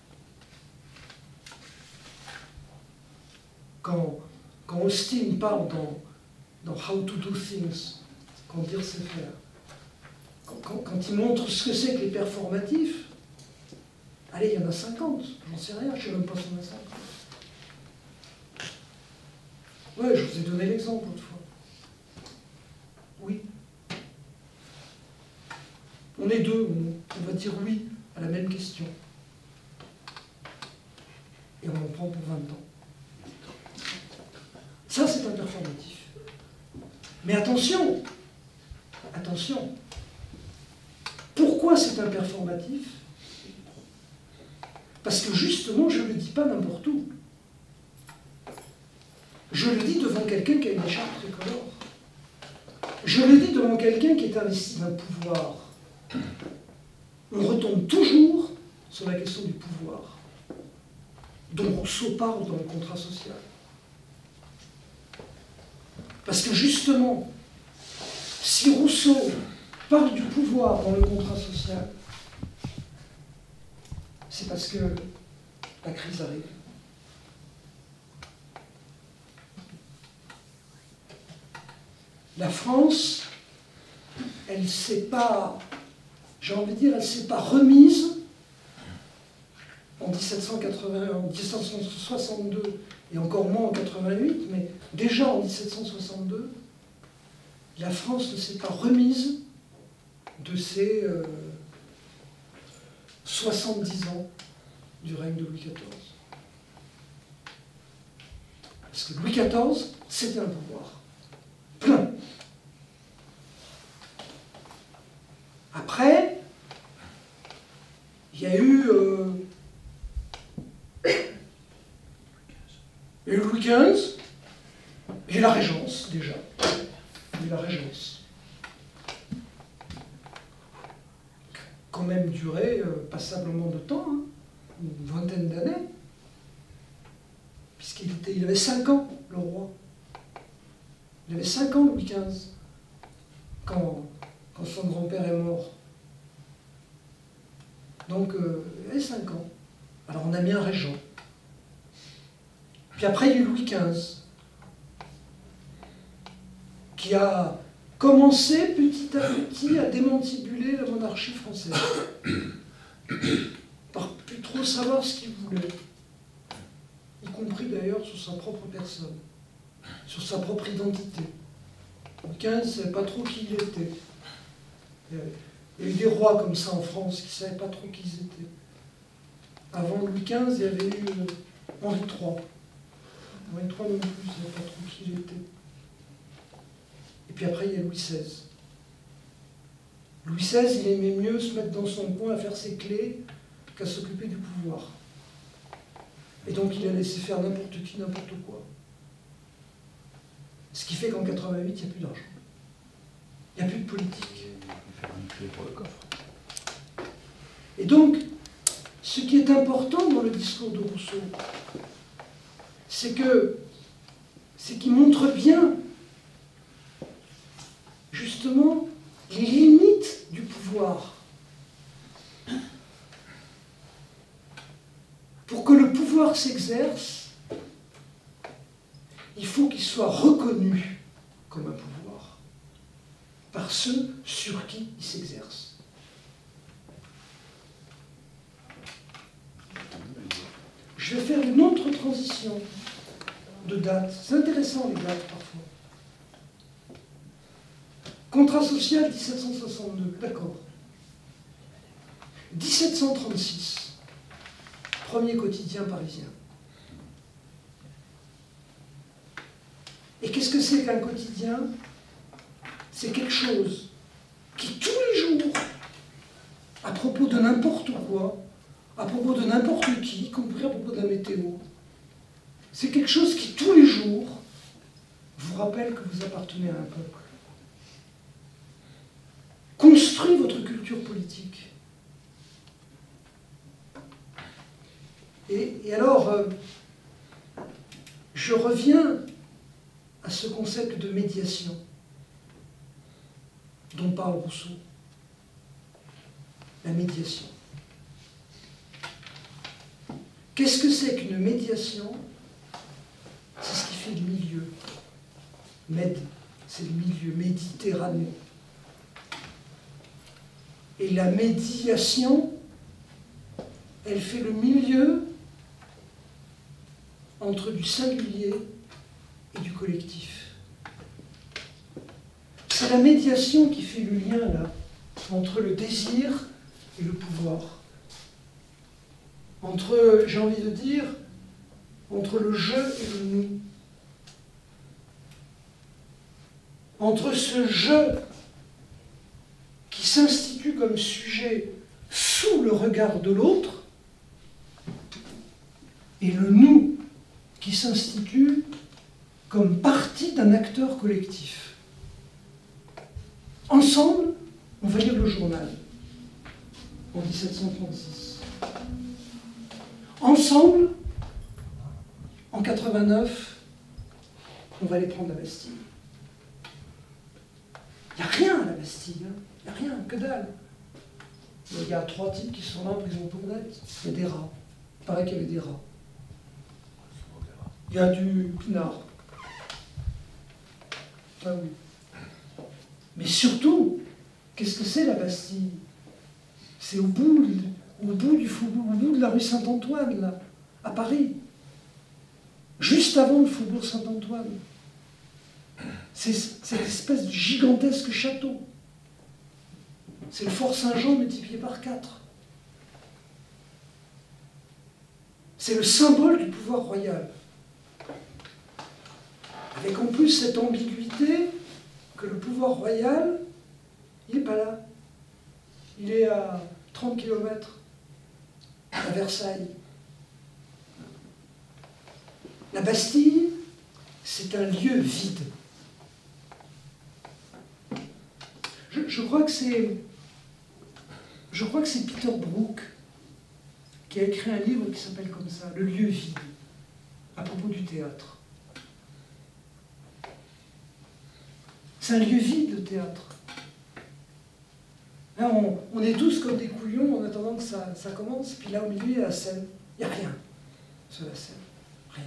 Quand Austin parle dans How to do things, quand dire c'est faire, quand il montre ce que c'est que les performatifs, allez, il y en a 50, j'en sais rien, je ne sais même pas si il y en a 50. Ouais, je vous ai donné l'exemple autrefois. Oui. On est 2, on va dire oui à la même question. Et on en prend pour 20 ans. Ça, c'est un performatif. Mais attention, attention. Pourquoi c'est un performatif? Parce que justement, je ne le dis pas n'importe où. Je le dis devant quelqu'un qui a une écharpe tricolore. Je le dis devant quelqu'un qui est investi d'un pouvoir. On retombe toujours sur la question du pouvoir, dont Rousseau parle dans le contrat social. Parce que justement, si Rousseau parle du pouvoir dans le contrat social, c'est parce que la crise arrive. La France, elle ne s'est pas, j'ai envie de dire, elle ne s'est pas remise en 1780, en 1762 et encore moins en 88, mais déjà en 1762, la France ne s'est pas remise de ces 70 ans du règne de Louis XIV. Parce que Louis XIV, c'était un pouvoir plein. Après, il y a eu Louis XV et la Régence, déjà. Et la Régence. Quand même duré passablement de temps, hein, une vingtaine d'années. Puisqu'il avait 5 ans, le roi. Il avait 5 ans, Louis XV, quand son grand-père est mort. Donc, il avait 5 ans. Alors, on a mis un régent. Puis après, il y a eu Louis XV, qui a commencé petit à petit à démantibuler la monarchie française, par plus trop savoir ce qu'il voulait, y compris d'ailleurs sur sa propre personne, sur sa propre identité. Louis XV ne savait pas trop qui il était. Il y a eu des rois comme ça en France qui ne savaient pas trop qui ils étaient. Avant Louis XV, il y avait eu Henri III. Henri III non plus, il ne savait pas trop qui il était. Et puis après, il y a Louis XVI. Louis XVI, il aimait mieux se mettre dans son coin à faire ses clés qu'à s'occuper du pouvoir. Et donc, il a laissé faire n'importe qui, n'importe quoi. Ce qui fait qu'en 88, il n'y a plus d'argent. Il n'y a plus de politique. Faire une clé pour le coffre. Et donc, ce qui est important dans le discours de Rousseau, c'est qu'il montre bien justement les limites du pouvoir. Pour que le pouvoir s'exerce, il faut qu'il soit reconnu comme un pouvoir par ceux sur qui il s'exerce. Je vais faire une autre transition de date. C'est intéressant les dates parfois. Contrat social 1762, d'accord. 1736, premier quotidien parisien. Et qu'est-ce que c'est qu'un quotidien? C'est quelque chose qui, tous les jours, à propos de n'importe quoi, à propos de n'importe qui, y compris à propos de la météo, c'est quelque chose qui, tous les jours, vous rappelle que vous appartenez à un peuple. Construit votre culture politique. Et alors, je reviens à ce concept de médiation dont parle Rousseau. La médiation. Qu'est-ce que c'est qu'une médiation? C'est ce qui fait le milieu. Med, c'est le milieu, Méditerranée. Et la médiation, elle fait le milieu entre du singulier et du collectif. C'est la médiation qui fait le lien, là, entre le désir et le pouvoir. Entre, j'ai envie de dire, entre le je et le nous. Entre ce je qui s'institue comme sujet sous le regard de l'autre et le nous qui s'institue comme partie d'un acteur collectif. Ensemble, on va lire le journal en 1736. Ensemble, en 89, on va aller prendre la Bastille. Il n'y a rien à la Bastille, hein. Il n'y a rien, que dalle. Il y a 3 types qui sont là en prison pour net. Il y a des rats. Il paraît qu'il y avait des rats. Il y a du pinard. Ah oui. Mais surtout, qu'est-ce que c'est la Bastille? C'est au bout du faubourg, au bout de la rue Saint-Antoine, là, à Paris. Juste avant le faubourg Saint-Antoine. C'est cette espèce de gigantesque château. C'est le Fort Saint-Jean multiplié par 4. C'est le symbole du pouvoir royal. Avec en plus cette ambiguïté que le pouvoir royal, il n'est pas là. Il est à 30 km à Versailles. La Bastille, c'est un lieu vide. Je crois que c'est Peter Brook qui a écrit un livre qui s'appelle comme ça, Le lieu vide, à propos du théâtre. C'est un lieu vide, le théâtre. Là, on est tous comme des couillons en attendant que ça commence, puis là, au milieu, il y a la scène. Il n'y a rien sur la scène. Rien.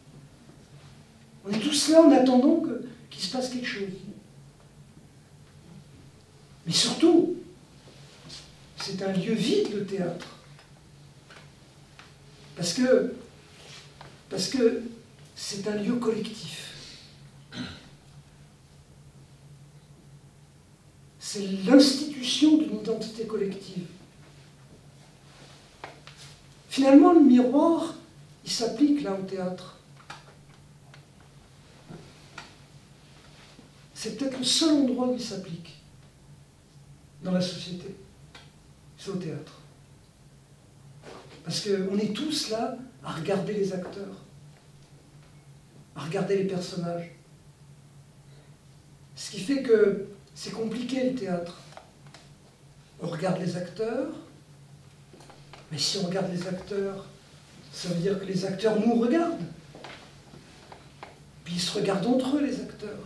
On est tous là en attendant qu'il se passe quelque chose. Mais surtout, c'est un lieu vide, le théâtre. Parce que c'est un lieu collectif. C'est l'institution d'une identité collective. Finalement, le miroir, il s'applique là au théâtre. C'est peut-être le seul endroit où il s'applique dans la société. C'est au théâtre. Parce qu'on est tous là à regarder les acteurs, à regarder les personnages. Ce qui fait que c'est compliqué le théâtre. On regarde les acteurs, mais si on regarde les acteurs, ça veut dire que les acteurs nous regardent. Puis ils se regardent entre eux, les acteurs.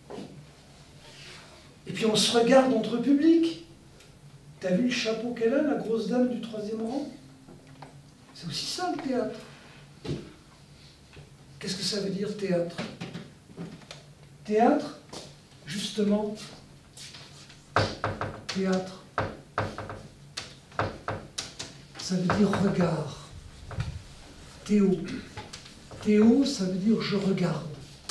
Et puis on se regarde entre publics. T'as vu le chapeau qu'elle a, la grosse dame du 3e rang? C'est aussi ça, le théâtre. Qu'est-ce que ça veut dire, théâtre? Théâtre, justement, théâtre, ça veut dire regard. Théo. Théo, ça veut dire je regarde.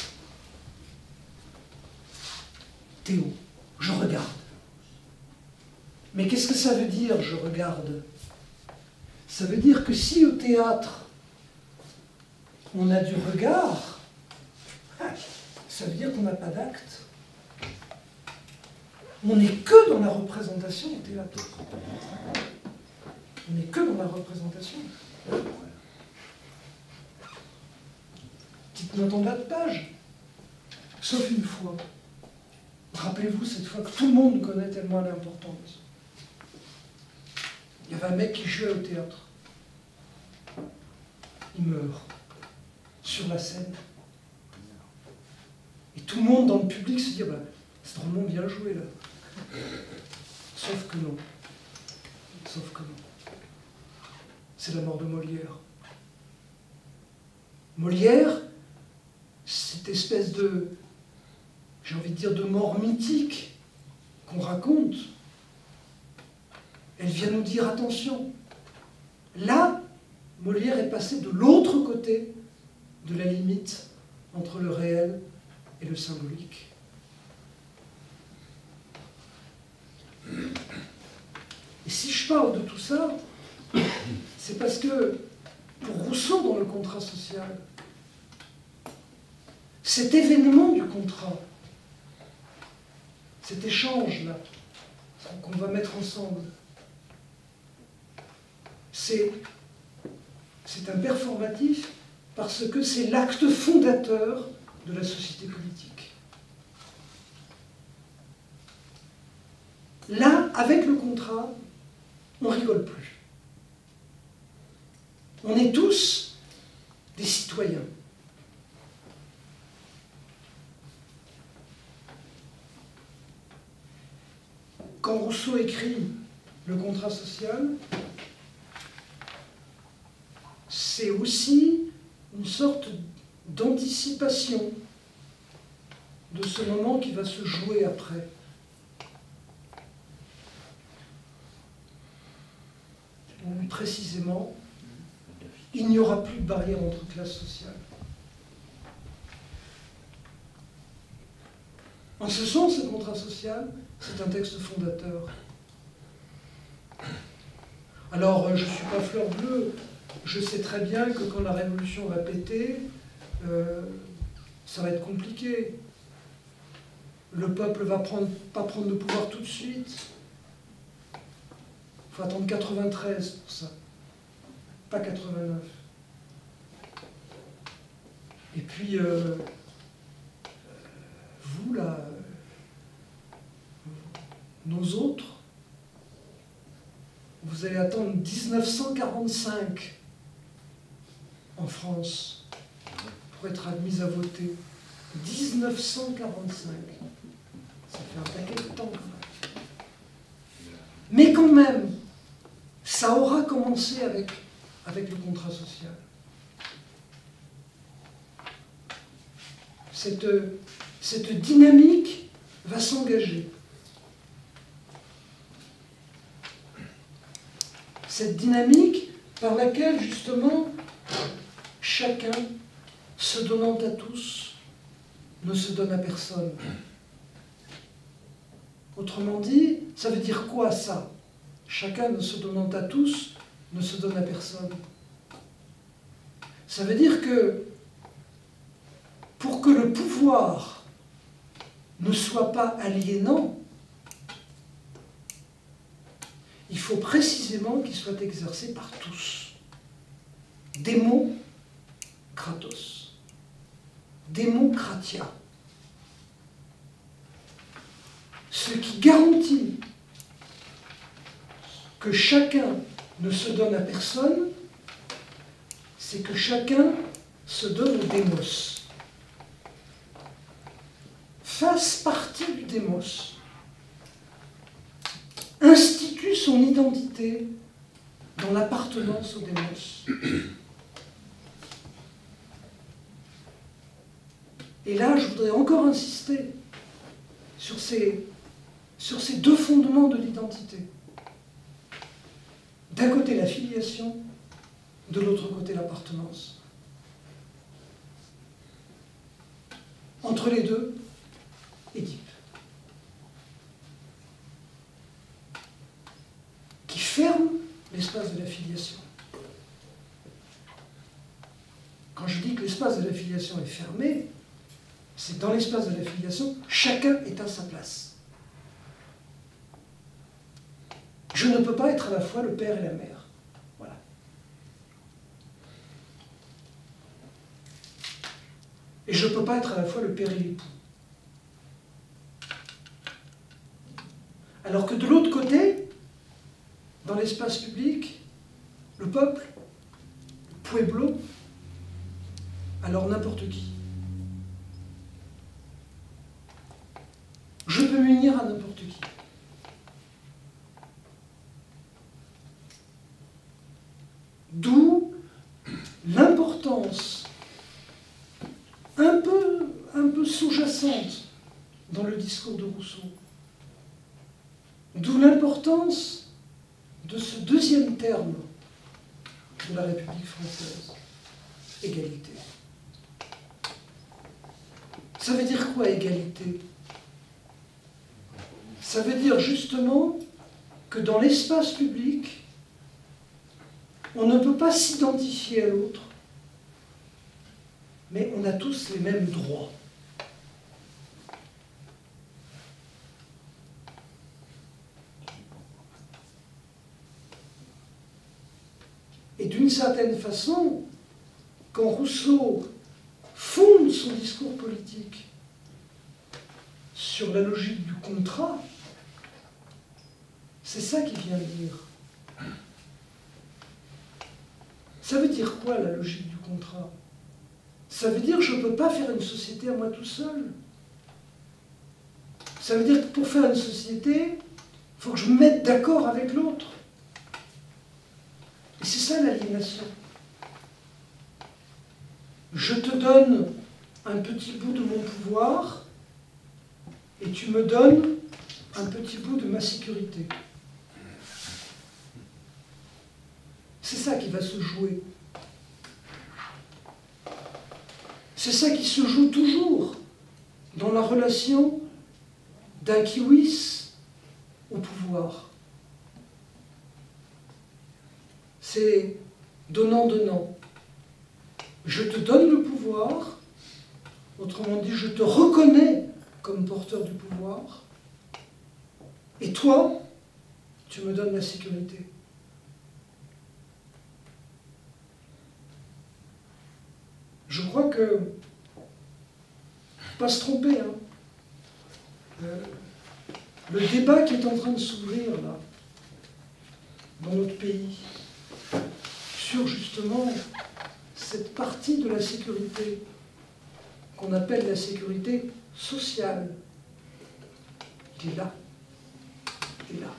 Théo, je regarde. Mais qu'est-ce que ça veut dire, je regarde? Ça veut dire que si au théâtre, on a du regard, ça veut dire qu'on n'a pas d'acte. On n'est que dans la représentation au théâtre. On n'est que dans la représentation. Petite note en bas de page. Sauf une fois. Rappelez-vous cette fois que tout le monde connaît tellement l'importance. Il y avait un mec qui jouait au théâtre. Il meurt sur la scène. Et tout le monde dans le public se dit, bah, c'est drôlement bien joué là. Sauf que non. Sauf que non. C'est la mort de Molière. Molière, cette espèce de, j'ai envie de dire, de mort mythique qu'on raconte, elle vient nous dire attention. Là, Molière est passé de l'autre côté de la limite entre le réel et le symbolique. Et si je parle de tout ça, c'est parce que, pour Rousseau, dans le contrat social, cet événement du contrat, cet échange-là, qu'on va mettre ensemble, c'est un performatif parce que c'est l'acte fondateur de la société politique. Là, avec le contrat, on ne rigole plus. On est tous des citoyens. Quand Rousseau écrit le contrat social, c'est aussi une sorte d'anticipation de ce moment qui va se jouer après. Où précisément, il n'y aura plus de barrière entre classes sociales. En ce sens, ce contrat social, c'est un texte fondateur. Alors, je ne suis pas fleur bleue, je sais très bien que quand la révolution va péter, ça va être compliqué. Le peuple va pas prendre le pouvoir tout de suite. Il faut attendre 93 pour ça, pas 89. Et puis, vous, là, nos autres, vous allez attendre 1945 en France pour être admis à voter. 1945. Ça fait un paquet de temps quand même. Mais quand même, ça aura commencé avec le contrat social. Cette dynamique va s'engager. Cette dynamique par laquelle, justement, chacun, se donnant à tous, ne se donne à personne. Autrement dit, ça veut dire quoi, ça? Chacun, ne se donnant à tous, ne se donne à personne. Ça veut dire que, pour que le pouvoir ne soit pas aliénant, il faut précisément qu'il soit exercé par tous. Démo kratos. Démocratia. Ce qui garantit que chacun ne se donne à personne, c'est que chacun se donne au démos. Fasse partie du démos. Institue son identité dans l'appartenance au démos. Et là, je voudrais encore insister sur ces deux fondements de l'identité. D'un côté, la filiation, de l'autre côté, l'appartenance. Entre les deux, Édipe, qui ferme l'espace de la filiation. Quand je dis que l'espace de la filiation est fermé, c'est que dans l'espace de la filiation, chacun est à sa place. Je ne peux pas être à la fois le père et la mère. Voilà. Et je ne peux pas être à la fois le père et l'époux. Alors que de l'autre côté, dans l'espace public, le peuple, le pueblo, alors n'importe qui. Je peux m'unir à n'importe qui. D'où l'importance un peu sous-jacente dans le discours de Rousseau. D'où l'importance de ce deuxième terme de la République française, égalité. Ça veut dire quoi, égalité? Ça veut dire justement que dans l'espace public, on ne peut pas s'identifier à l'autre, mais on a tous les mêmes droits. Et d'une certaine façon, quand Rousseau fonde son discours politique sur la logique du contrat, c'est ça qu'il vient de dire. Ça veut dire quoi, la logique du contrat? Ça veut dire que je ne peux pas faire une société à moi tout seul. Ça veut dire que pour faire une société, il faut que je me mette d'accord avec l'autre. Et c'est ça l'aliénation. Je te donne un petit bout de mon pouvoir et tu me donnes un petit bout de ma sécurité. C'est ça qui va se jouer. C'est ça qui se joue toujours dans la relation d'un kiwis au pouvoir. c'est donnant-donnant. Je te donne le pouvoir, autrement dit, je te reconnais comme porteur du pouvoir, et toi, tu me donnes la sécurité. Je crois que, il ne faut pas se tromper, hein. Le débat qui est en train de s'ouvrir là, dans notre pays, sur justement cette partie de la sécurité qu'on appelle la sécurité sociale, il est là. Il est là.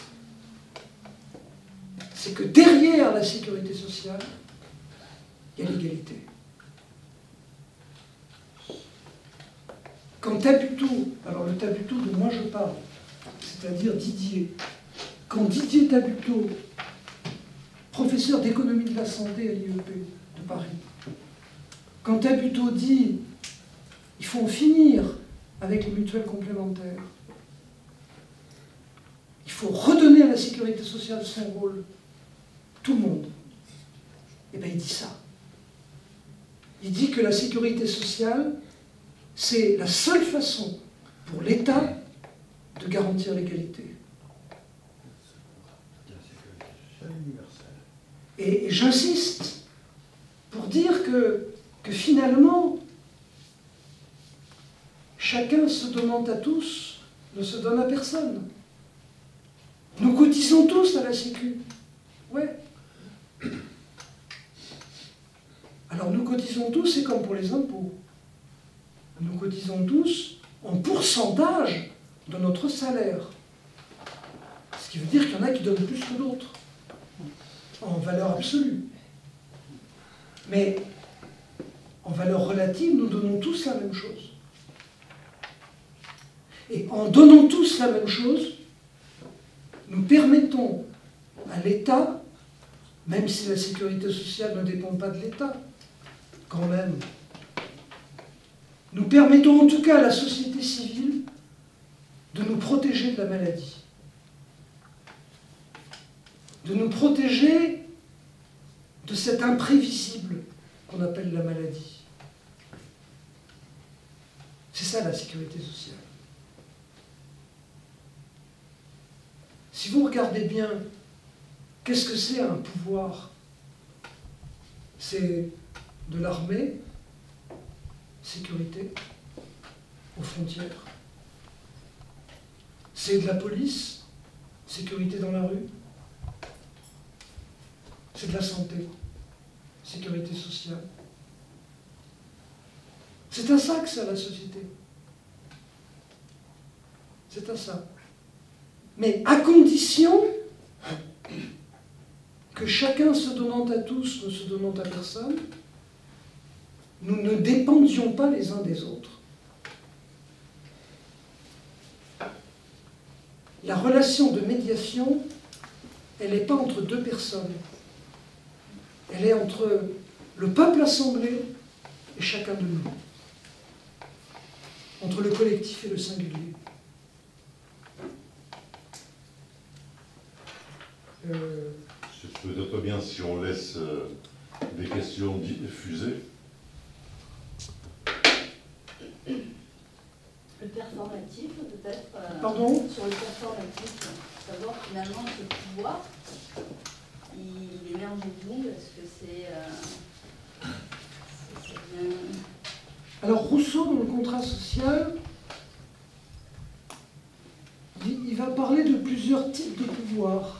C'est que derrière la sécurité sociale, il y a l'égalité. Quand Tabuteau, alors le Tabuteau dont moi je parle, c'est-à-dire Didier, quand Didier Tabuteau, professeur d'économie de la santé à l'IEP de Paris, quand Tabuteau dit il faut en finir avec les mutuelles complémentaires, il faut redonner à la sécurité sociale son rôle, tout le monde, et bien il dit ça. Il dit que la sécurité sociale, c'est la seule façon pour l'État de garantir l'égalité. Et j'insiste pour dire que finalement, chacun se donnant à tous ne se donne à personne. Nous cotisons tous à la Sécu. Ouais. Alors nous cotisons tous, c'est comme pour les impôts. Nous cotisons tous en pourcentage de notre salaire. Ce qui veut dire qu'il y en a qui donnent plus que d'autres, en valeur absolue. Mais en valeur relative, nous donnons tous la même chose. Et en donnant tous la même chose, nous permettons à l'État, même si la sécurité sociale ne dépend pas de l'État, quand même, nous permettons en tout cas à la société civile de nous protéger de la maladie, de nous protéger de cet imprévisible qu'on appelle la maladie. C'est ça la sécurité sociale. Si vous regardez bien, qu'est-ce que c'est un pouvoir? C'est de l'armée, sécurité, aux frontières. C'est de la police, sécurité dans la rue. C'est de la santé, sécurité sociale. C'est à ça que sert la société. C'est à ça. Mais à condition que chacun se donnant à tous, ne se donnant à personne, nous ne dépendions pas les uns des autres. La relation de médiation, elle n'est pas entre deux personnes. Elle est entre le peuple assemblé et chacun de nous. Entre le collectif et le singulier. C'est peut-être bien si on laisse des questions diffusées. Le performatif, peut-être. Pardon ? Sur le performatif, savoir finalement ce pouvoir, il émerge d'où? Est-ce que c'est bien... Alors Rousseau, dans le contrat social, il va parler de plusieurs types de pouvoirs.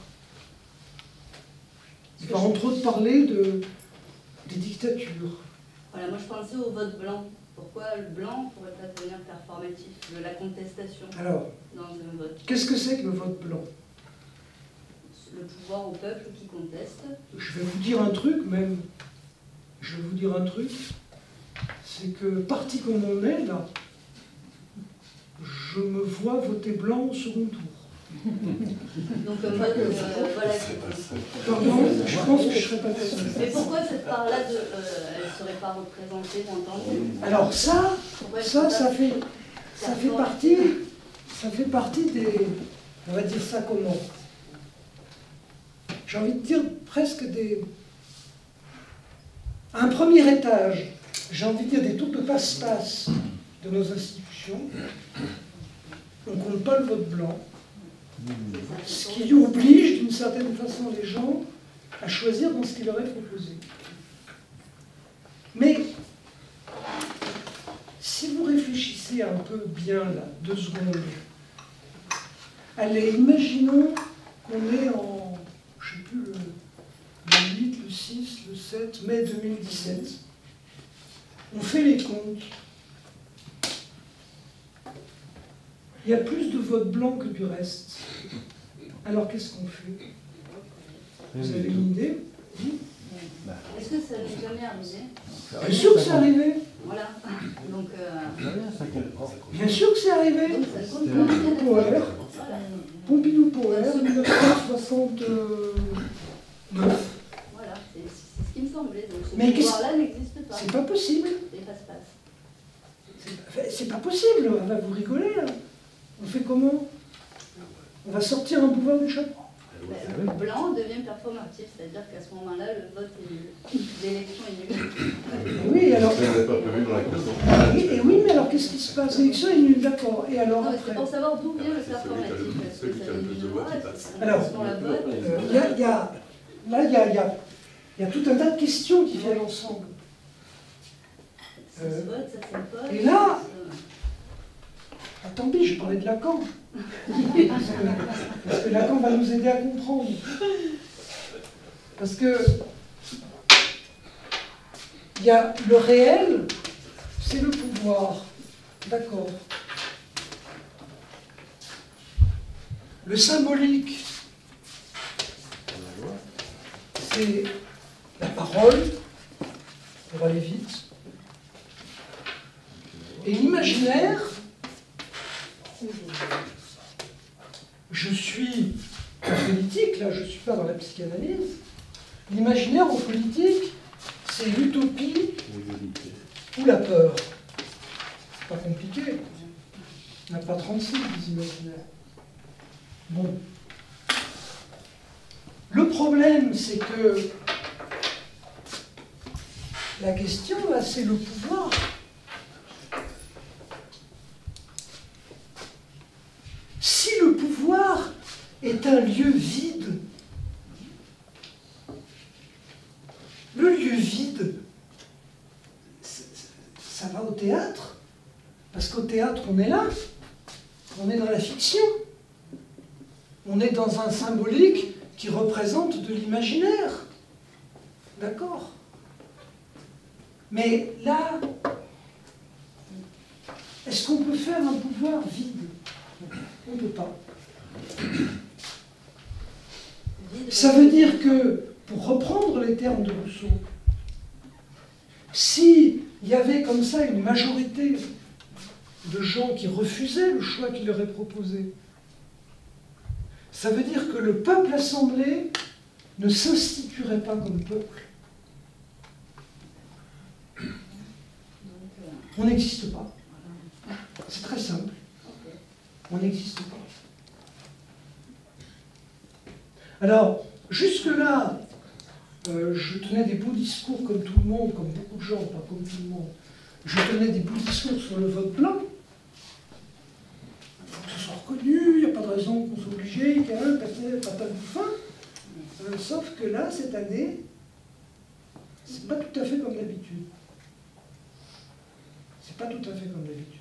Il va entre autres parler des dictatures. Voilà, moi je pensais au vote blanc. Pourquoi le blanc ne pourrait pas devenir performatif? De la contestation Alors, dans un vote. qu'est-ce que c'est que le vote blanc? Le pouvoir au peuple qui conteste. Je vais vous dire un truc même. Je vais vous dire un truc. C'est que, parti comme on est, là, je me vois voter blanc au second tour. Donc voilà, Pardon, je pense que je ne serais pas seul. mais pourquoi cette part-là, elle ne serait pas représentée ou entendue? Alors ça fait partie des... On va dire ça comment? j'ai envie de dire presque à un premier étage, j'ai envie de dire des tours de passe-passe de nos institutions. On ne compte pas le vote blanc, ce qui oblige d'une certaine façon les gens à choisir dans ce qui leur est proposé. Mais si vous réfléchissez un peu bien, là, 2 secondes, allez, imaginons qu'on est en, je ne sais plus, le 8, le 6, le 7 mai 2017. On fait les comptes. Il y a plus de votes blancs que du reste. Alors qu'est-ce qu'on fait? Vous avez une idée? Est-ce que ça n'est jamais arrivé? Bien sûr que c'est arrivé. Voilà. Donc, Bien sûr que c'est arrivé. donc ça compte comme Pompidou Power, Voilà. Pompidou Power, 1969. Voilà, c'est ce qui me semblait. Donc ce Mais pouvoir-là n'existe pas. C'est pas possible. Les passe-passe. C'est pas possible. Vous rigolez là. On fait comment? On va sortir un pouvoir du chapeau. Le blanc devient performatif, c'est-à-dire qu'à ce moment-là, le vote est nul. L'élection est nulle. Oui, alors. Ça n'est pas prévu dans la question. Et oui, mais alors qu'est-ce qui se passe? L'élection est nulle, d'accord. Et alors Non, mais c'est après pour savoir d'où vient le C'est celui qui a le performatif. plus- Est-ce celui que qui ça a le vient plus du de voix droit? qui Est-ce que passe. c'est Alors, sur la vote? il y a tout un tas de questions qui viennent ensemble. Ça se vote, ça se vote. Et là- Ah, tant pis, je parlais de Lacan. Parce que Lacan va nous aider à comprendre. Parce que il y a le réel, c'est le pouvoir. D'accord. Le symbolique, c'est la parole, pour aller vite. Et l'imaginaire, je suis en politique, là je ne suis pas dans la psychanalyse, l'imaginaire en politique, c'est l'utopie ou la peur. C'est pas compliqué. On n'a pas 36 des imaginaires. Bon. Le problème, c'est que la question, là, c'est le pouvoir. Si le pouvoir est un lieu vide, le lieu vide, ça va au théâtre. Parce qu'au théâtre, on est là. On est dans la fiction. On est dans un symbolique qui représente de l'imaginaire. D'accord? Mais là, est-ce qu'on peut faire un pouvoir vide? On ne peut pas. Ça veut dire que, pour reprendre les termes de Rousseau, s'il y avait comme ça une majorité de gens qui refusaient le choix qui leur est proposé, ça veut dire que le peuple assemblé ne s'instituerait pas comme peuple. On n'existe pas. C'est très simple. On n'existe pas. Alors, jusque-là, je tenais des beaux discours comme tout le monde, comme beaucoup de gens, pas comme tout le monde. Je tenais des beaux discours sur le vote blanc. Il faut que ce soit reconnu, il n'y a pas de raison qu'on soit obligé, qu'il y a un patin de fin. Sauf que là, cette année, c'est pas tout à fait comme d'habitude. C'est pas tout à fait comme d'habitude.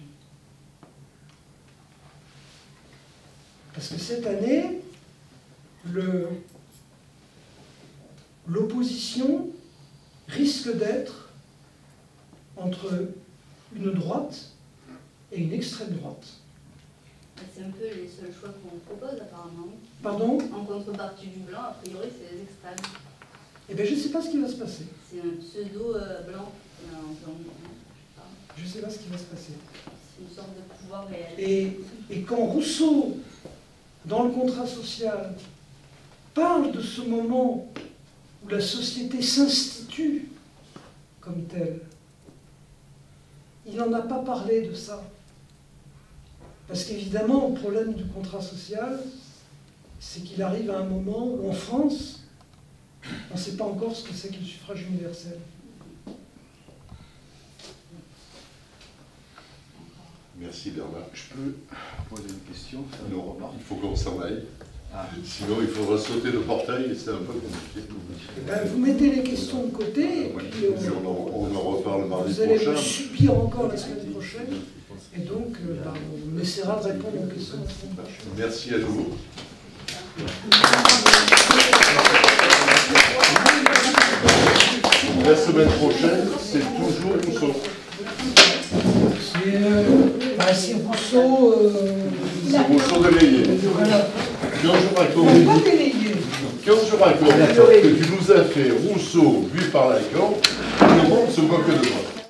Parce que cette année, l'opposition risque d'être entre une droite et une extrême droite. C'est un peu les seuls choix qu'on propose apparemment. Pardon? En contrepartie du blanc, a priori, c'est les extrêmes. Eh bien, je ne sais pas ce qui va se passer. C'est un pseudo-blanc. Je ne sais pas ce qui va se passer. C'est une sorte de pouvoir réel. Et quand Rousseau, dans le contrat social, parle de ce moment où la société s'institue comme telle, il n'en a pas parlé de ça. Parce qu'évidemment, le problème du contrat social, c'est qu'il arrive à un moment où en France, On ne sait pas encore ce que c'est que le suffrage universel. Merci Bernard. Je peux poser une question, faire une Non, remarque? il faut qu'on s'en aille. Ah. Sinon, il faudra sauter le portail et c'est un peu compliqué. Ben, vous mettez les questions de côté et puis On en reparle mardi vous allez prochain. me subir encore la semaine prochaine. Et donc, ben, on essaiera de répondre aux questions la semaine prochaine. Merci à nouveau. La semaine prochaine, c'est toujours Rousseau. C'est Rousseau. C'est Rousseau délayé. Voilà. Quand je raconte, Pas délayé. que tu nous as fait Rousseau vu par Lacan, tout le monde se moque de moi.